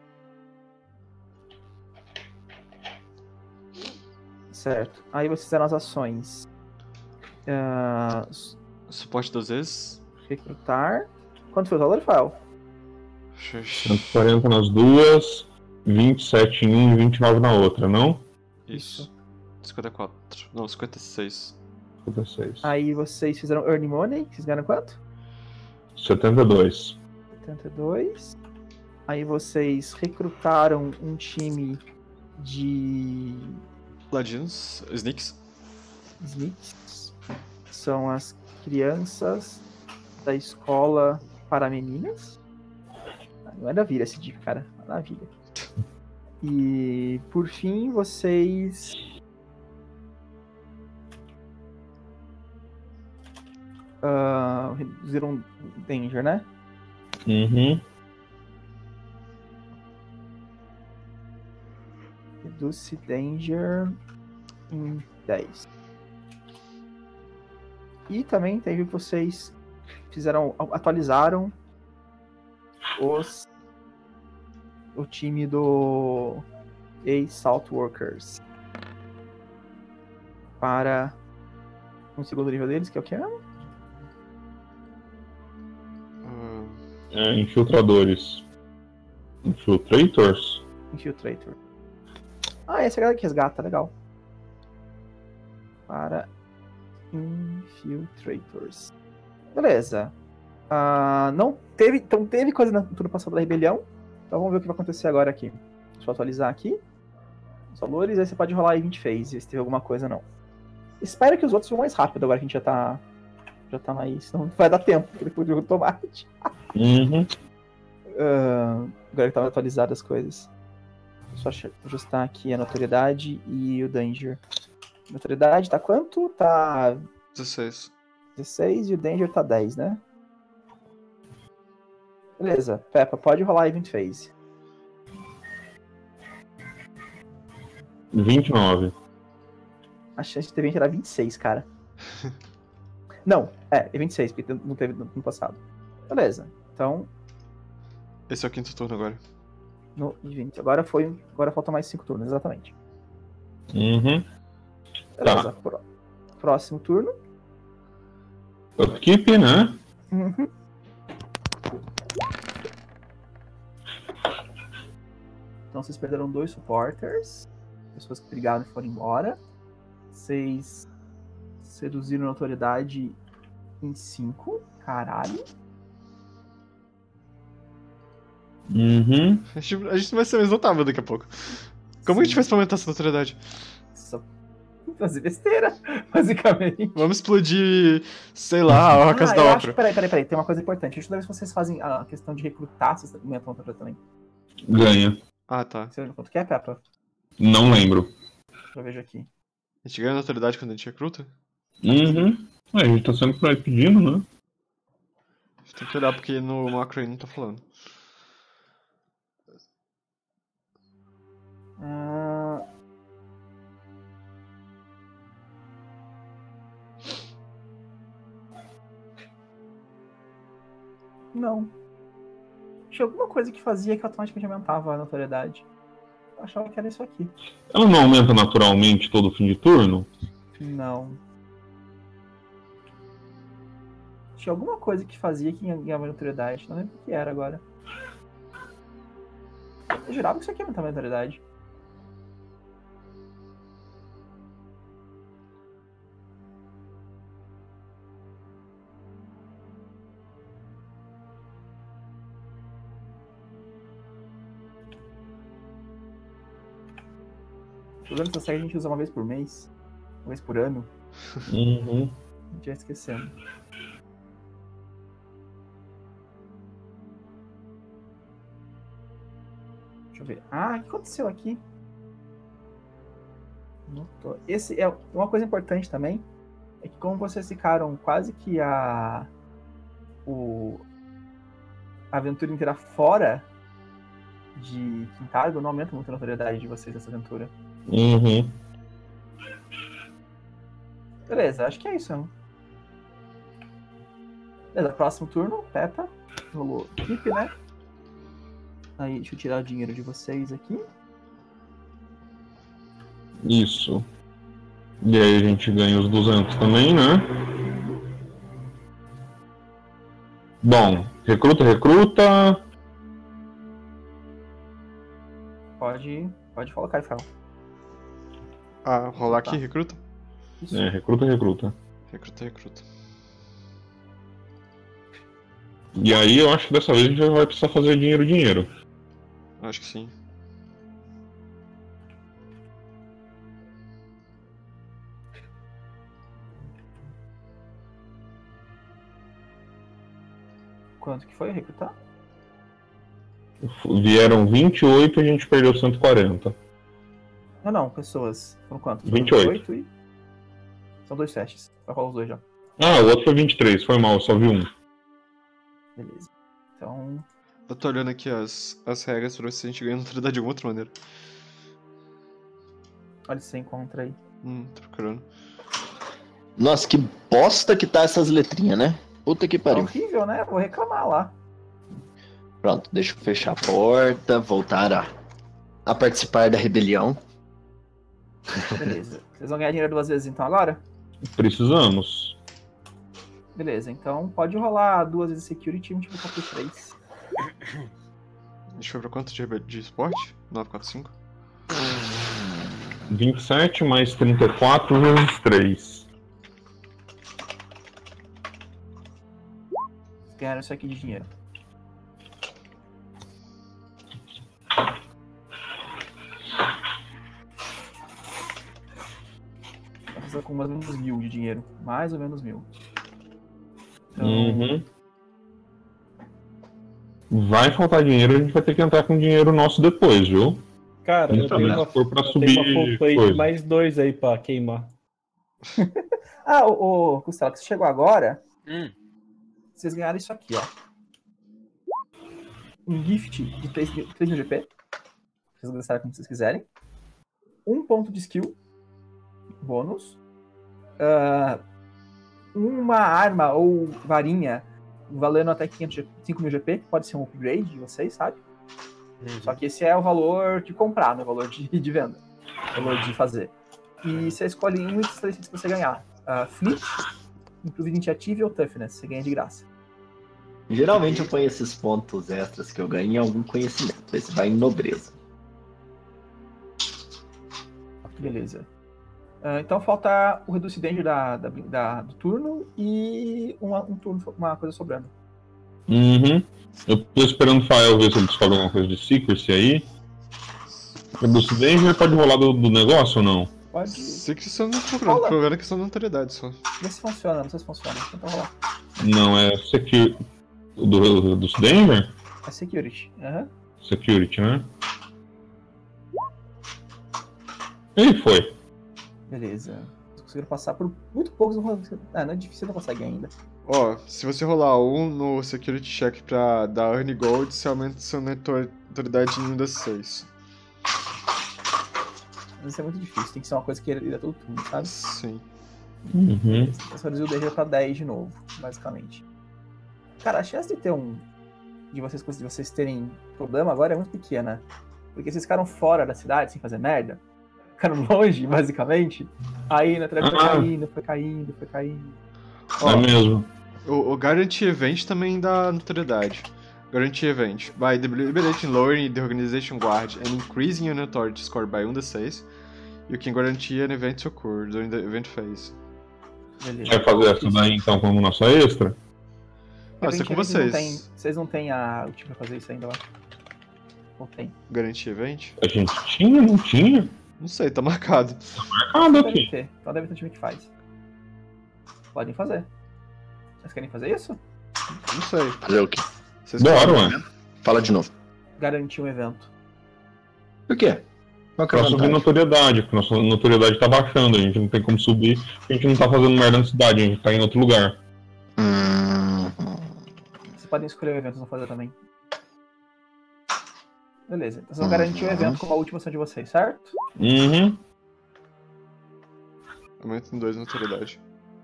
Speaker 1: Certo. Aí vocês fizeram as ações.
Speaker 2: Suporte 2 vezes.
Speaker 1: Recrutar. Quanto foi o valor, Rafael?
Speaker 3: 140 nas duas, 27 em uma e 29 na outra, não?
Speaker 2: Isso. 54. Não, 56.
Speaker 3: 56.
Speaker 1: Aí vocês fizeram Earn Money. Vocês ganharam quanto?
Speaker 3: 72.
Speaker 1: 72. Aí vocês recrutaram um time de
Speaker 2: Ladinos. Sneaks.
Speaker 1: Sneaks. São as crianças da escola para meninas. Maravilha esse dica, cara. Maravilha. E por fim, vocês reduziram Danger, né?
Speaker 3: Uhum.
Speaker 1: Reduce Danger em 10. E também teve que vocês atualizaram o time do Assault Workers para um segundo nível deles, que é o que mesmo?
Speaker 3: Infiltradores. Infiltrators?
Speaker 1: Infiltrator. Ah, essa é a galera que resgata, legal. Para Infiltrators. Beleza. Não teve, então teve coisa no turno passado da rebelião. Então vamos ver o que vai acontecer agora aqui. Deixa eu atualizar aqui os valores, aí você pode rolar aí 20 phase, se teve alguma coisa não. Espero que os outros vão mais rápido agora que a gente já tá mais... Não vai dar tempo, porque depois do tomate.
Speaker 3: Uhum.
Speaker 1: Agora que tá atualizado as coisas. Só ajustar aqui a notoriedade e o danger. Notoriedade tá quanto? Tá
Speaker 2: 16.
Speaker 1: 16 e o danger tá 10, né? Beleza, Peppa, pode rolar Event Phase.
Speaker 3: 29.
Speaker 1: A chance de ter event era 26, cara. Não, é 26, porque não teve no passado. Beleza, então
Speaker 2: Esse é o quinto turno agora.
Speaker 1: no event. Agora faltam mais 5 turnos, exatamente.
Speaker 3: Uhum.
Speaker 1: Beleza, próximo turno.
Speaker 3: Upkeep, né?
Speaker 1: Uhum. Então vocês perderam 2 supporters. Pessoas que brigaram e foram embora. Vocês reduziram a autoridade em 5. Caralho.
Speaker 3: Uhum.
Speaker 2: A gente vai ser mais notável daqui a pouco. Como que a gente faz pra aumentar essa notoriedade?
Speaker 1: Só fazer besteira, basicamente.
Speaker 2: Vamos explodir, sei lá, a casa da ópera.
Speaker 1: Peraí, tem uma coisa importante. Deixa eu ver se vocês fazem a questão de recrutar, vocês aumentam a autoridade também.
Speaker 3: Ganha.
Speaker 2: Ah, tá.
Speaker 1: Você lembra quanto que é, Peppa?
Speaker 3: Não lembro.
Speaker 1: Eu vejo aqui.
Speaker 2: A gente ganha notoriedade quando a gente recruta?
Speaker 3: Uhum. A gente tá sempre por aí pedindo, né?
Speaker 2: A gente tem que olhar porque no macro aí não tá falando.
Speaker 1: Não. Tinha alguma coisa que fazia que automaticamente aumentava a notoriedade. Eu achava que era isso aqui.
Speaker 3: Ela não aumenta naturalmente todo fim de turno?
Speaker 1: Não. Tinha alguma coisa que fazia que ganhava notoriedade. Não lembro o que era agora. Eu jurava que isso aqui aumentava a notoriedade. O problema dessa série a gente usa uma vez por mês. Uma vez por ano.
Speaker 3: Uhum.
Speaker 1: A gente vai esquecendo. Deixa eu ver. Ah, o que aconteceu aqui? Esse é uma coisa importante também. É que como vocês ficaram quase que o a aventura inteira fora de Quintargo, não aumenta muito a notoriedade de vocês nessa aventura.
Speaker 3: Uhum.
Speaker 1: Beleza, acho que é isso. Né? Beleza, próximo turno, Peppa. Rolou equipe, né? Aí, deixa eu tirar o dinheiro de vocês aqui.
Speaker 3: Isso. E aí a gente ganha os 200 também, né? Bom, recruta.
Speaker 1: Pode colocar, Rafael.
Speaker 2: Ah, rolar
Speaker 1: Tá.
Speaker 2: aqui, recruta?
Speaker 1: Isso.
Speaker 3: É, recruta.
Speaker 2: Recruta.
Speaker 3: E aí eu acho que dessa vez a gente já vai precisar fazer dinheiro.
Speaker 2: Acho que sim.
Speaker 1: Quanto que foi recrutar?
Speaker 3: Vieram 28 e a gente perdeu 140.
Speaker 1: Não, pessoas. Foram quantos?
Speaker 3: 28.
Speaker 1: E... São 2 testes. Vai rolar os 2 já.
Speaker 3: Ah, o outro foi 23, foi mal, só vi um.
Speaker 1: Beleza. Então,
Speaker 2: Eu tô olhando aqui as regras pra ver se a gente ganha notoriedade de alguma outra maneira.
Speaker 1: olha se você encontra aí.
Speaker 2: Tô procurando.
Speaker 5: Nossa, que bosta que tá essas letrinhas, né? Puta que
Speaker 1: Tá
Speaker 5: pariu.
Speaker 1: horrível, né? Vou reclamar lá.
Speaker 5: Pronto, deixa eu fechar a porta, voltar a participar da rebelião.
Speaker 1: Beleza. Vocês vão ganhar dinheiro 2 vezes então agora?
Speaker 3: Precisamos.
Speaker 1: Beleza, então pode rolar 2 vezes security e multiplicar por 3.
Speaker 2: A gente foi pra quanto de esporte? 945?
Speaker 3: 27 mais 34 vezes 3.
Speaker 1: Vocês ganharam isso aqui de dinheiro. Vai com mais ou menos 1.000 de dinheiro. Mais ou menos 1.000. Então,
Speaker 3: Uhum. Vai faltar dinheiro, a gente vai ter que entrar com dinheiro nosso depois, viu?
Speaker 4: Cara, eu
Speaker 3: Então,
Speaker 4: tenho
Speaker 3: né,
Speaker 4: uma,
Speaker 3: se for pra
Speaker 4: eu
Speaker 3: subir
Speaker 4: tenho uma full plate
Speaker 3: coisa.
Speaker 4: mais 2 aí pra queimar.
Speaker 1: ô Gustavo, que você chegou agora,
Speaker 7: Hum.
Speaker 1: vocês ganharam isso aqui, ó. Um gift de 3.000 GP. Vocês gastarem como vocês quiserem. 1 ponto de skill. Bônus. Uma arma ou varinha valendo até 5.000 GP. Pode ser um upgrade de vocês, sabe? Só que esse é o valor de comprar, não é o valor de venda. O valor de fazer. E você escolhe um dos 3 que você ganhar. Fleet, Improve Initiative ou Toughness. Você ganha de graça.
Speaker 5: Geralmente eu ponho esses pontos extras que eu ganho em algum conhecimento. Esse vai em nobreza.
Speaker 1: Beleza. Então falta o Reduce Danger do turno e uma coisa sobrando.
Speaker 3: Uhum. Eu tô esperando o Fael ver se ele descobre alguma coisa de Secrecy aí. Reduce Danger pode rolar do negócio ou não?
Speaker 1: Pode
Speaker 2: Sei que isso eu não tô procurando.
Speaker 1: Rola.
Speaker 2: Tô vendo a questão da notoriedade só.
Speaker 1: ver se funciona, não sei se funciona. Tenta rolar.
Speaker 3: Não, é do Reduce Danger?
Speaker 1: É Security. Aham.
Speaker 3: Security, né? E foi.
Speaker 1: Beleza. Vocês conseguiram passar por muito poucos. Não é difícil, você não consegue ainda.
Speaker 2: Ó, se você rolar 1 no Security Check pra dar Earn Gold, você aumenta sua notoriedade em 1d6.
Speaker 1: Mas isso é muito difícil, tem que ser uma coisa que lida todo turno, sabe?
Speaker 2: Sim.
Speaker 3: Uhum.
Speaker 1: Você reduzir o DG pra 10 de novo, basicamente. Cara, a chance de vocês terem problema agora é muito pequena. Porque vocês ficaram fora da cidade sem fazer merda. Ficaram longe, basicamente. Aí na trave foi caindo.
Speaker 3: É
Speaker 2: Ó,
Speaker 3: mesmo.
Speaker 2: o Guarantee Event também dá notoriedade. Guarantee Event. By deliberating lowering the organization guard and increasing your authority score by 1d6. You can guarantee an event to occur during the event phase.
Speaker 1: Beleza.
Speaker 3: Quer fazer essa daí então como nossa extra?
Speaker 2: Ah, isso é com vocês.
Speaker 1: Vocês não têm o time pra fazer isso ainda lá? Ou tem?
Speaker 2: Guarantee Event?
Speaker 3: A gente tinha, não tinha?
Speaker 2: Não sei, tá marcado.
Speaker 3: Marcado
Speaker 1: Deve
Speaker 3: aqui.
Speaker 1: ter. Então deve ter um time que faz. Podem fazer. Vocês querem fazer isso?
Speaker 2: Não sei.
Speaker 5: Fazer o quê?
Speaker 2: Vocês
Speaker 3: Bora,
Speaker 2: podem.
Speaker 3: mano.
Speaker 5: Fala de novo.
Speaker 1: Garantir um evento.
Speaker 5: Por quê? Qual que é a
Speaker 3: Pra subir
Speaker 5: vantagem?
Speaker 3: notoriedade, porque nossa notoriedade tá baixando, a gente não tem como subir, a gente não tá fazendo merda na cidade, a gente tá em outro lugar.
Speaker 1: podem escolher o evento, vão fazer também. Beleza, então vocês vão garantir o evento como a última ação de vocês, certo?
Speaker 3: Uhum.
Speaker 2: Aumenta em 2 na autoridade.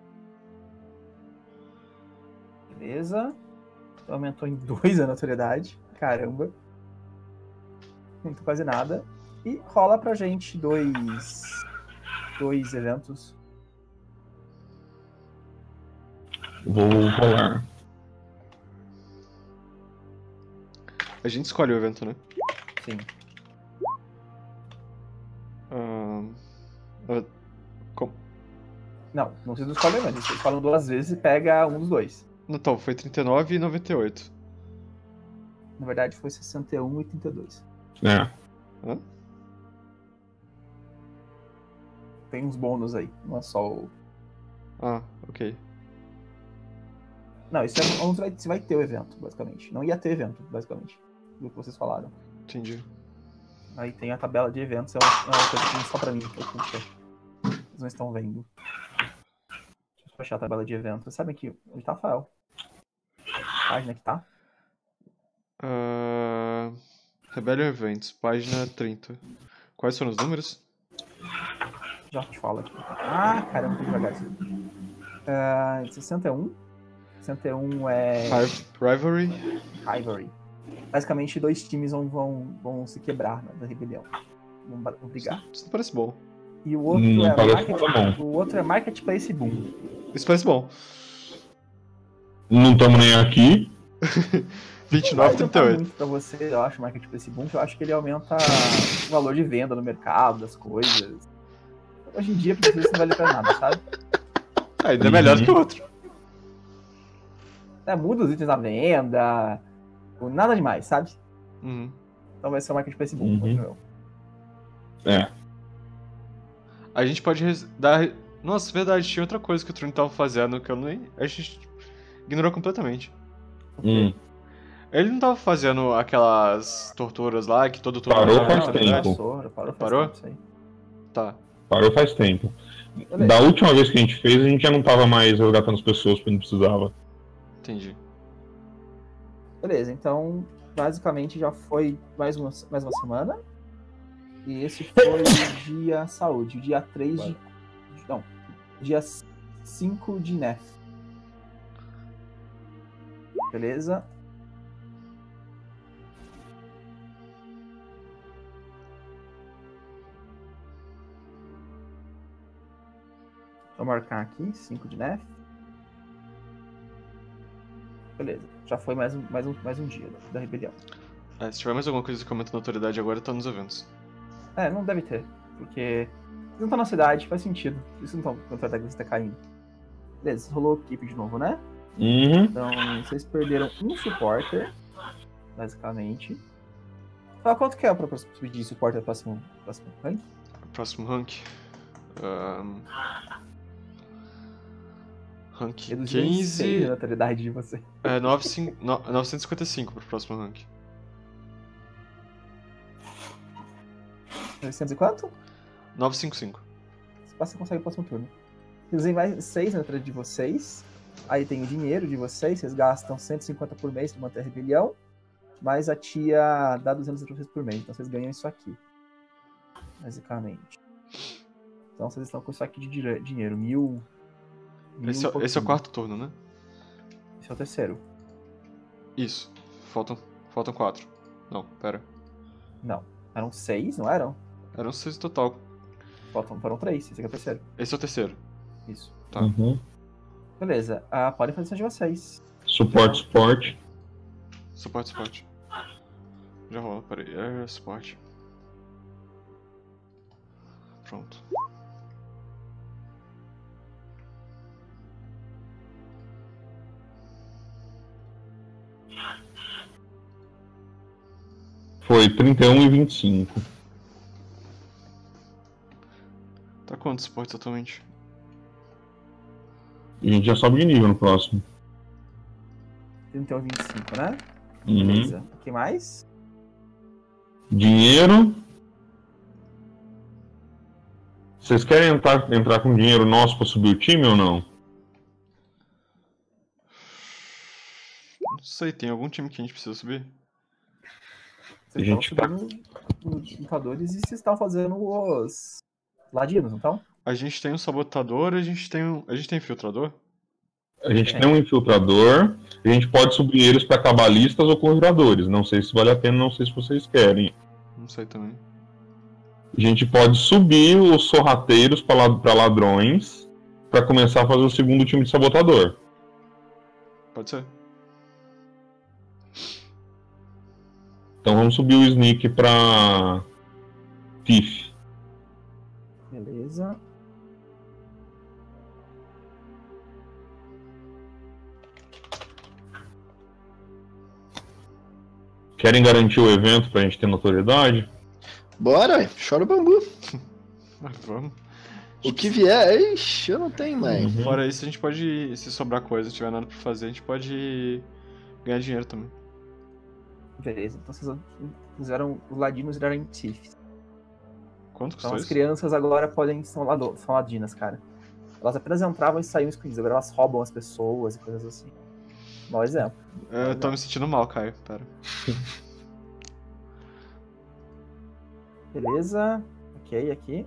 Speaker 1: Beleza. Então aumentou em 2 a notoriedade. Caramba. Não tô quase nada. E rola pra gente dois eventos.
Speaker 3: Vou rolar.
Speaker 2: A gente escolhe o evento, né?
Speaker 1: Sim.
Speaker 2: Como?
Speaker 1: Não vocês não escolhem o evento. Vocês falam 2 vezes e pega um dos dois.
Speaker 2: Então, foi 39 e 98.
Speaker 1: Na verdade foi 61 e 32.
Speaker 3: É.
Speaker 2: Hã?
Speaker 1: Tem uns bônus aí. Não é só o...
Speaker 2: Ah, ok.
Speaker 1: Não, isso é onde você vai ter o evento, basicamente. Não ia ter evento, basicamente. Do que vocês falaram.
Speaker 2: Entendi.
Speaker 1: Aí tem a tabela de eventos, é uma coisa que tem só pra mim, que eu puxo. Vocês não estão vendo. Deixa eu fechar a tabela de eventos. Vocês sabem que... Onde tá, Rafael? Página que tá?
Speaker 2: Rebellion Events, página 30. Quais foram os números?
Speaker 1: Já te falo aqui. Ah, caramba, tô devagar. 61. 61 é...
Speaker 2: Rivalry.
Speaker 1: Rivalry. Basicamente, 2 times vão se quebrar, né, da rebelião. Vão brigar.
Speaker 2: Isso não parece bom.
Speaker 1: E o outro o outro é Marketplace Boom.
Speaker 2: Isso parece bom.
Speaker 3: Não estamos nem aqui.
Speaker 2: 29 e 38.
Speaker 1: Muito pra você, eu acho, Marketplace Boom, que eu acho que ele aumenta o valor de venda no mercado, das coisas. Hoje em dia, pra vocês, não vale pra nada, sabe?
Speaker 2: Ainda é melhor do que o outro.
Speaker 1: Muda os itens na venda, nada demais, sabe?
Speaker 2: Uhum.
Speaker 1: Então vai ser o Marketplace Boom, continua.
Speaker 3: É.
Speaker 2: A gente pode dar... Nossa, verdade, tinha outra coisa que o Trune tava fazendo que eu nem... A gente ignorou completamente. Ele não tava fazendo aquelas torturas lá que todo turno...
Speaker 3: Parou faz tempo.
Speaker 2: Parou?
Speaker 1: Isso aí.
Speaker 2: Tá.
Speaker 3: Parou faz tempo.
Speaker 1: Beleza.
Speaker 3: Da última vez que a gente fez, a gente já não tava mais resgatando as pessoas porque não precisava.
Speaker 2: Entendi.
Speaker 1: Beleza, então basicamente já foi mais uma semana. E esse foi o dia saúde, o dia 3 de... Não, dia 5 de Nef. Beleza? Vou marcar aqui, 5 de Nef. Beleza, já foi mais um dia da rebelião.
Speaker 2: Se tiver mais alguma coisa que aumenta na autoridade agora, tá nos eventos.
Speaker 1: Não deve ter, porque não tá na cidade, faz sentido. Isso não tá quando a você tá caindo. Beleza, rolou o keep de novo, né? Então, vocês perderam um supporter, basicamente. Fala quanto que é pra subir de supporter próximo rank?
Speaker 2: Próximo rank. Rank 15.
Speaker 1: A autoridade de você.
Speaker 2: 955 pro próximo rank.
Speaker 1: 900 e quanto?
Speaker 2: 955.
Speaker 1: Você consegue o próximo turno. Vocês têm mais 6 na entrada de vocês. Aí tem o dinheiro de vocês. Vocês gastam 150 por mês pra manter a rebelião. Mas a tia dá 200 pra vocês por mês. Então vocês ganham isso aqui. Basicamente. Então vocês estão com isso aqui de dinheiro. 1000.
Speaker 2: Esse é o quarto turno, né?
Speaker 1: Esse é o terceiro.
Speaker 2: Isso. Faltam 4. Não, pera.
Speaker 1: Não. Eram 6, não eram?
Speaker 2: Eram 6 total.
Speaker 1: Foram 3. Esse aqui é o terceiro.
Speaker 2: Esse é o terceiro.
Speaker 1: Isso.
Speaker 2: Tá.
Speaker 1: Beleza. Podem fazer isso de vocês.
Speaker 3: Suporte.
Speaker 2: Suporte. Já rolou, peraí. Suporte. Pronto.
Speaker 3: Foi 31 e 25.
Speaker 2: Tá quantos suportes atualmente?
Speaker 3: E a gente já sobe de nível no próximo.
Speaker 1: 31 e 25, né?
Speaker 3: Uhum.
Speaker 1: Beleza. O que mais?
Speaker 3: Dinheiro. Vocês querem entrar com dinheiro nosso pra subir o time ou não?
Speaker 2: Não sei, tem algum time que a gente precisa subir?
Speaker 1: Vocês
Speaker 3: A gente
Speaker 1: estão subindo os lutadores e vocês estão fazendo os ladinos, então?
Speaker 2: A gente tem um sabotador, a gente tem infiltrador?
Speaker 3: A gente tem um infiltrador, a gente pode subir eles para cabalistas ou conjuradores. Não sei se vale a pena, não sei se vocês querem.
Speaker 2: Não sei também.
Speaker 3: A gente pode subir os sorrateiros para ladrões para começar a fazer o segundo time de sabotador.
Speaker 2: Pode ser.
Speaker 3: Então vamos subir o sneak para Thief.
Speaker 1: Beleza.
Speaker 3: Querem garantir o evento pra gente ter notoriedade?
Speaker 5: Bora, ué. Chora o bambu.
Speaker 2: Mas vamos.
Speaker 5: O que vier, ixi, eu não tenho mais.
Speaker 2: Fora isso, a gente pode, se sobrar coisa, se tiver nada pra fazer, a gente pode ganhar dinheiro também.
Speaker 1: Beleza. Então vocês fizeram. Os ladinos viraram em Chiefs.
Speaker 2: Quanto
Speaker 1: Então
Speaker 2: custou
Speaker 1: as
Speaker 2: isso?
Speaker 1: crianças agora são ladinas, cara. Elas apenas entravam e saíam escondidas. Agora elas roubam as pessoas e coisas assim. Mau exemplo.
Speaker 2: Eu tô me sentindo mal, Caio. Pera.
Speaker 1: Beleza. Ok, aqui.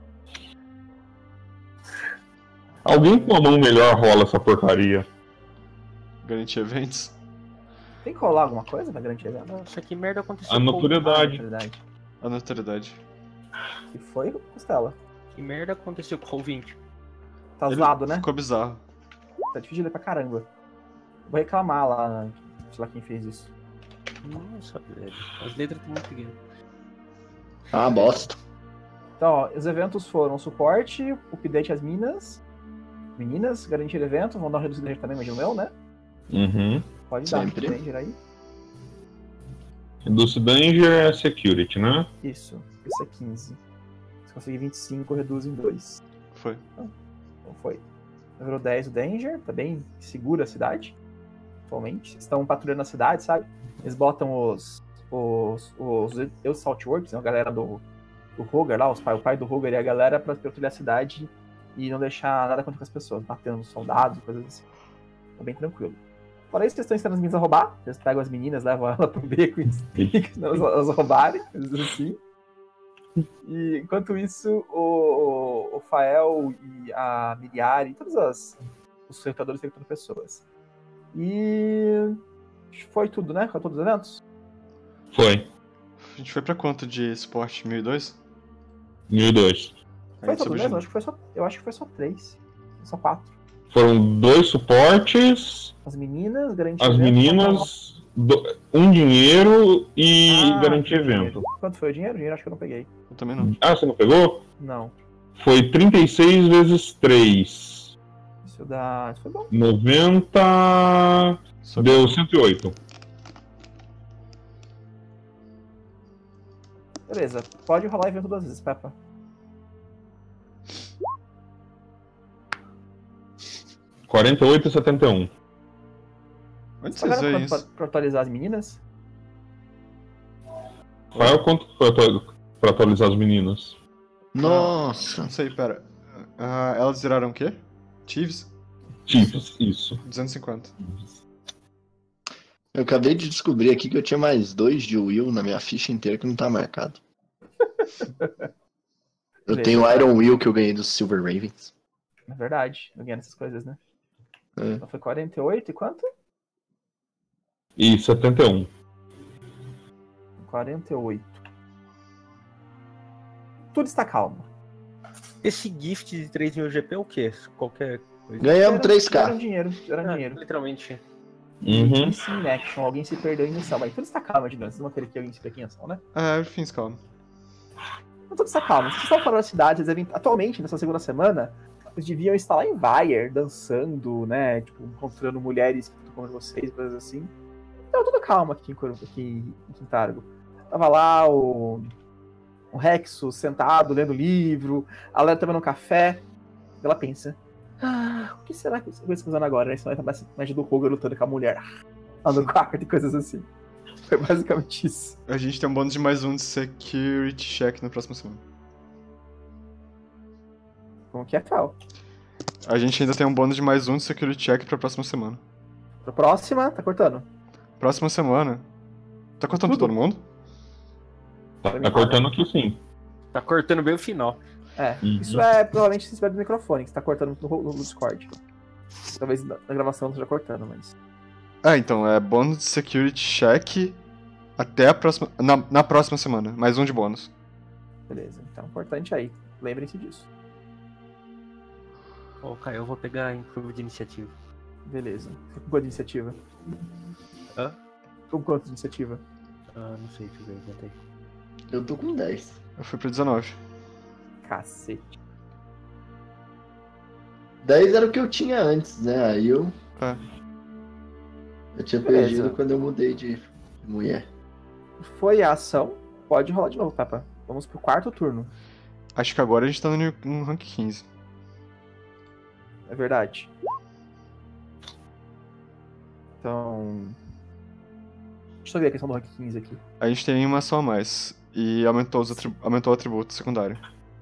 Speaker 3: Alguém com a mão melhor rola essa porcaria.
Speaker 2: Garantir eventos?
Speaker 1: Tem que rolar alguma coisa pra garantir evento?
Speaker 7: Nossa, que merda aconteceu
Speaker 3: A
Speaker 7: com
Speaker 3: notoriedade.
Speaker 1: Verdade.
Speaker 2: A notoriedade.
Speaker 1: E foi, Costela.
Speaker 7: Que merda aconteceu com o 20?
Speaker 1: Tá
Speaker 2: Ele
Speaker 1: zoado, né?
Speaker 2: Ficou bizarro.
Speaker 1: Tá difícil de ler pra caramba. Vou reclamar lá, sei lá quem fez isso.
Speaker 7: Nossa, velho. As letras estão muito pequenas.
Speaker 5: Ah, bosta.
Speaker 1: Então, ó, os eventos foram suporte, update às meninas, garantir evento, vão dar um reduzido também, imagino eu, né?
Speaker 3: Uhum.
Speaker 1: Pode dar,
Speaker 5: Sempre.
Speaker 1: Danger aí.
Speaker 3: Reduce Danger é Security, né?
Speaker 1: Isso, esse é 15. Se conseguir 25, reduz em 2.
Speaker 2: Foi.
Speaker 1: Então foi. Virou 10 o Danger, tá bem segura a cidade. Atualmente. Estão patrulhando a cidade, sabe? Eles botam os Saltworks, né? A galera do Rogar lá, o pai do Rogar e a galera pra patrulhar a cidade e não deixar nada acontecer com as pessoas, batendo nos soldados, coisas assim. Tá bem tranquilo. Fora isso, eles estão ensinando as meninas a roubar. Eles pegam as meninas, levam ela pro beco e elas roubarem, coisas assim. E enquanto isso, o Fael e a Miliari, todos os recrutadores recrutando pessoas. E foi tudo, né? Com todos os eventos?
Speaker 3: Foi.
Speaker 2: A gente foi pra quanto de suporte? 1002?
Speaker 3: 1002.
Speaker 1: Foi tudo mesmo? Eu acho que foi só 3. Só 4.
Speaker 3: Foram 2 suportes,
Speaker 1: As meninas, garantir
Speaker 3: as
Speaker 1: evento,
Speaker 3: meninas, um dinheiro e garantir
Speaker 1: dinheiro.
Speaker 3: evento.
Speaker 1: Quanto foi o dinheiro? O dinheiro acho que eu não peguei.
Speaker 2: Eu também não.
Speaker 3: Ah, você não pegou?
Speaker 1: Não.
Speaker 3: Foi 36 vezes 3.
Speaker 1: Isso foi bom.
Speaker 3: 90. Deu 108.
Speaker 1: Beleza. Pode rolar evento 2 vezes, Peppa.
Speaker 3: R$ 48,71.
Speaker 2: Onde
Speaker 1: Pagaram
Speaker 2: vocês veem
Speaker 1: quanto
Speaker 2: isso?
Speaker 1: pra atualizar as meninas?
Speaker 3: Qual é o quanto pra atualizar as meninas?
Speaker 5: Nossa.
Speaker 2: Não sei, pera. Elas viraram o quê? Thieves?
Speaker 3: Chiefs, isso.
Speaker 2: 250.
Speaker 5: Eu acabei de descobrir aqui que eu tinha mais 2 de Will na minha ficha inteira que não tá marcado. Eu tenho o Iron Will que eu ganhei dos Silver Ravens.
Speaker 1: Na verdade, eu ganhei essas coisas, né?
Speaker 5: É.
Speaker 1: Então foi 48 e quanto?
Speaker 3: E 71.
Speaker 1: 48. Tudo está calmo.
Speaker 7: Esse gift de 3.000 GP é o quê? Qualquer coisa.
Speaker 5: Ganhamos
Speaker 1: Era
Speaker 5: 3K.
Speaker 1: dinheiro, era
Speaker 7: Ah,
Speaker 1: dinheiro.
Speaker 7: literalmente.
Speaker 3: Uhum.
Speaker 1: Isso em action, alguém se perdeu em missão. Mas tudo está calmo, de novo. Vocês vão querer que alguém se perca em ação, né?
Speaker 2: Fins, calma.
Speaker 1: Então tudo está calmo. Vocês estão fora da cidade, atualmente, nessa segunda semana, vocês deviam estar lá em Vair, dançando, né? Tipo, encontrando mulheres que estão como vocês, coisas assim. Então tudo calmo aqui em Quintargo. Tava lá o Rexo sentado, lendo livro, a Lera tomando um café. Ela pensa, o que será que eu estou usando agora? Né? Senão vai estar mais do Roger lutando com a mulher lá no quarto e coisas assim. Foi basicamente isso.
Speaker 2: A gente tem um bônus de mais 1 de security check na próxima semana.
Speaker 1: Como que é, Fel?
Speaker 2: A gente ainda tem um bônus de mais 1 de security check pra próxima semana.
Speaker 1: Pra próxima, tá cortando?
Speaker 2: Próxima semana. Tá cortando
Speaker 1: Tudo?
Speaker 2: todo mundo?
Speaker 3: Tá cortando aqui sim.
Speaker 7: Tá cortando bem o final.
Speaker 1: Isso é provavelmente se estiver do microfone, que você tá cortando no Discord. Talvez na gravação não esteja cortando, mas.
Speaker 2: Então, é bônus de security check até a próxima. Na próxima semana. Mais um de bônus.
Speaker 1: Beleza, então importante aí. Lembrem-se disso.
Speaker 7: Ô, Caio, eu vou pegar improve de iniciativa.
Speaker 1: Beleza. Fica com quanto de iniciativa?
Speaker 7: Hã?
Speaker 1: Com quanto de iniciativa?
Speaker 7: Não sei, deixa eu ver, botei.
Speaker 5: Eu tô com 10.
Speaker 2: Eu fui pro 19.
Speaker 1: Cacete.
Speaker 5: 10 era o que eu tinha antes, né? Aí eu.
Speaker 2: É.
Speaker 5: Eu tinha
Speaker 1: Beleza.
Speaker 5: perdido quando eu mudei de mulher.
Speaker 1: Foi a ação. Pode rolar de novo, Papa. Vamos pro quarto turno.
Speaker 2: Acho que agora a gente tá no rank 15.
Speaker 1: É verdade. Então. Deixa eu ver a questão do rank 15 aqui.
Speaker 2: A gente tem uma ação a mais. E aumentou o atributo secundário.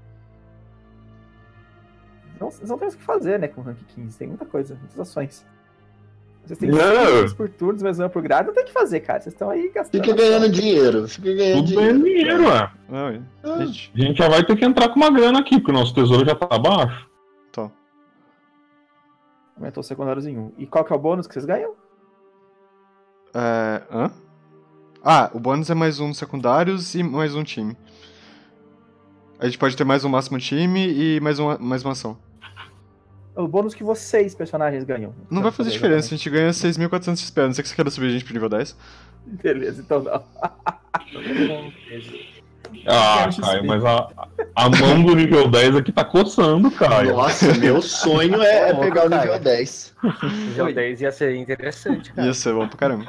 Speaker 1: Vocês não tem o que fazer, né, com o rank 15. Tem muita coisa, muitas ações. Vocês têm
Speaker 3: Não.
Speaker 1: 5 por turnos, mas uma por grade. Não tem o que fazer, cara. Vocês estão aí gastando.
Speaker 5: Fica ganhando dinheiro. Fica ganhando
Speaker 3: Tudo ganhando dinheiro, ué.
Speaker 2: Gente,
Speaker 3: A gente já vai ter que entrar com uma grana aqui, porque o nosso tesouro já tá baixo.
Speaker 2: então.
Speaker 1: Aumentou os secundários em 1. E qual que é o bônus que vocês ganham?
Speaker 2: Hã? O bônus é mais um secundários e mais um time. A gente pode ter mais um máximo time e mais uma ação.
Speaker 1: O bônus que vocês, personagens, ganham.
Speaker 2: Não vai fazer diferença, a gente ganha 6.400 XP, a não ser que você queira subir a gente pro nível 10.
Speaker 1: Beleza, então não.
Speaker 3: Caio, mas a mão do nível 10 aqui tá coçando, Caio.
Speaker 5: Nossa, meu sonho é
Speaker 7: Ô,
Speaker 5: pegar o
Speaker 7: Caio.
Speaker 5: nível 10.
Speaker 7: Nível 10 ia ser interessante, cara.
Speaker 2: Ia ser bom pra caramba.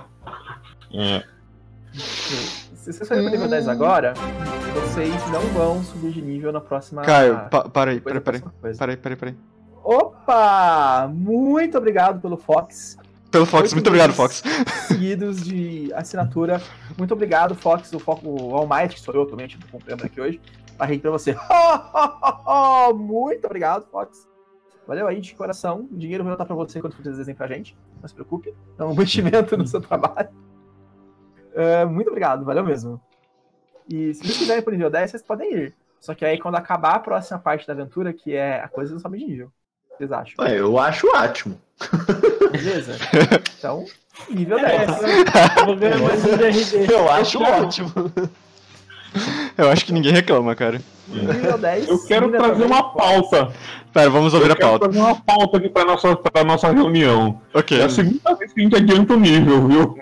Speaker 1: Se vocês forem pro nível 10 agora, vocês não vão subir de nível na próxima.
Speaker 2: Caio, para aí,
Speaker 1: depois da
Speaker 2: peraí.
Speaker 1: próxima coisa.
Speaker 2: Peraí.
Speaker 1: Opa! Muito obrigado pelo Fox.
Speaker 2: Pelo Fox,
Speaker 1: 8
Speaker 2: muito obrigado,
Speaker 1: meses
Speaker 2: Fox.
Speaker 1: Seguidos de assinatura. Muito obrigado, Fox. O Almighty, que sou eu atualmente, tô comprando aqui hoje. Vai rir pra você. Muito obrigado, Fox. Valeu aí de coração. O dinheiro vai voltar pra você quando for fazer desenho pra gente. Não se preocupe. É um investimento no seu trabalho. Muito obrigado, valeu mesmo. E se vocês quiserem pro nível 10, vocês podem ir. Só que aí quando acabar a próxima parte da aventura, que é a coisa não sobe de nível. Vocês acham?
Speaker 5: Ué, eu acho ótimo.
Speaker 1: Beleza? Então, nível 10.
Speaker 4: Eu vou ganhar mais um DRD.
Speaker 5: Eu acho ótimo.
Speaker 2: Eu acho que ninguém reclama, cara.
Speaker 1: Nível 10.
Speaker 3: Eu quero
Speaker 1: nível
Speaker 3: trazer
Speaker 1: 10,
Speaker 3: uma pauta.
Speaker 2: Pera, vamos ouvir a pauta.
Speaker 3: Eu quero trazer uma pauta aqui pra nossa reunião.
Speaker 2: Ok.
Speaker 3: É a segunda vez que a gente adianta o nível, viu?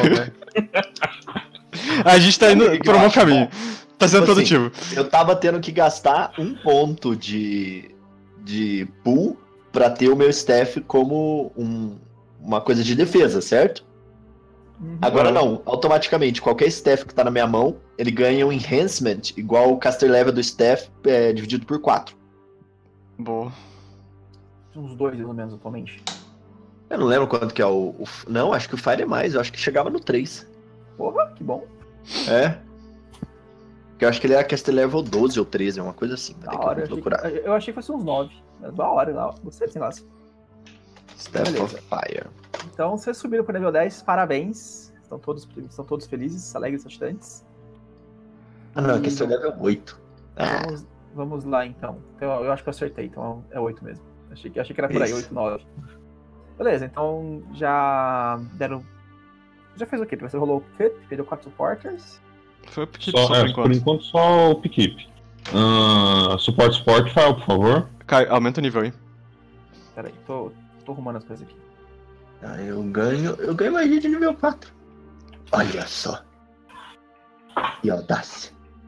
Speaker 2: A gente tá indo por um bom caminho. Tá sendo
Speaker 5: Tipo assim,
Speaker 2: produtivo.
Speaker 5: Eu tava tendo que gastar um ponto de pool pra ter o meu staff como uma coisa de defesa, certo? Agora não, automaticamente, qualquer staff que tá na minha mão, ele ganha um enhancement igual o caster level do staff dividido por 4.
Speaker 2: Boa.
Speaker 1: Uns 2, pelo menos, atualmente.
Speaker 5: Eu não lembro quanto que é Não, acho que o Fire é mais, eu acho que chegava no 3.
Speaker 1: Porra, que bom.
Speaker 5: É. Porque eu acho que ele era caster level 12 ou 13, uma coisa assim.
Speaker 1: Da
Speaker 5: Tem que
Speaker 1: hora.
Speaker 5: procurar.
Speaker 1: Eu achei que fosse uns 9. Da hora. Gostei desse negócio.
Speaker 5: Staff
Speaker 1: Beleza.
Speaker 5: of Fire.
Speaker 1: Então, vocês subiram pro nível 10, parabéns. Estão todos felizes, alegres, saltitantes.
Speaker 5: Ah não, caster level 8.
Speaker 1: Vamos lá, então. Eu acho que eu acertei, então é 8 mesmo. Achei que era por aí,
Speaker 5: Isso.
Speaker 1: 8, 9. Beleza, então já deram... Já fez o quê? Você rolou o quê? Perdeu 4 supporters.
Speaker 2: Foi porque só por
Speaker 3: Por
Speaker 2: enquanto.
Speaker 3: enquanto só o Piquip. Suporte Spotify, por favor.
Speaker 2: Caio, aumenta o nível aí.
Speaker 1: Pera aí, tô arrumando as coisas aqui.
Speaker 5: Ah, eu ganho magia de nível 4. Olha só. E audácia.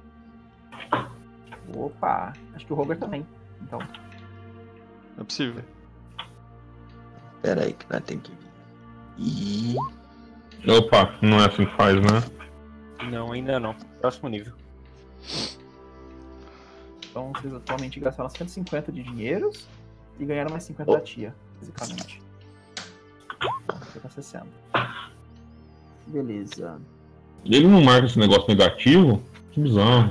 Speaker 1: Opa, acho que o Roger também. Então,
Speaker 2: É possível.
Speaker 5: Pera aí que nós temos que vir. E...
Speaker 3: Opa, não é assim que faz, né?
Speaker 7: Não, ainda não. Próximo nível.
Speaker 1: então vocês atualmente gastaram 150 de dinheiros e ganharam mais 50 da tia, basicamente. Fica 60. Beleza.
Speaker 3: E ele não marca esse negócio negativo? Que bizarro.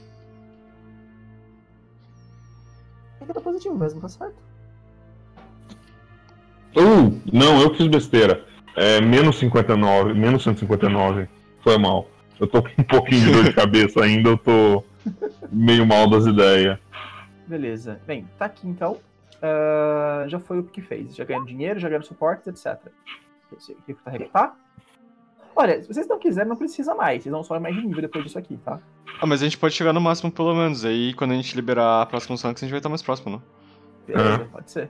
Speaker 1: É que tá positivo mesmo, tá certo?
Speaker 3: Não, eu fiz besteira. É menos 59, menos 159. Foi mal. Eu tô com um pouquinho de dor de cabeça ainda, eu tô meio mal das ideias.
Speaker 1: Beleza. Bem, tá aqui então. Já foi o que fez. Já ganhando dinheiro, já ganhando suportes, etc. Recrutar. Olha, se vocês não quiserem, não precisa mais. Vocês vão só mais de nível depois disso aqui, tá?
Speaker 2: Ah, mas a gente pode chegar no máximo pelo menos. Aí quando a gente liberar a próxima ranks, a gente vai estar mais próximo, né?
Speaker 1: Beleza, pode ser.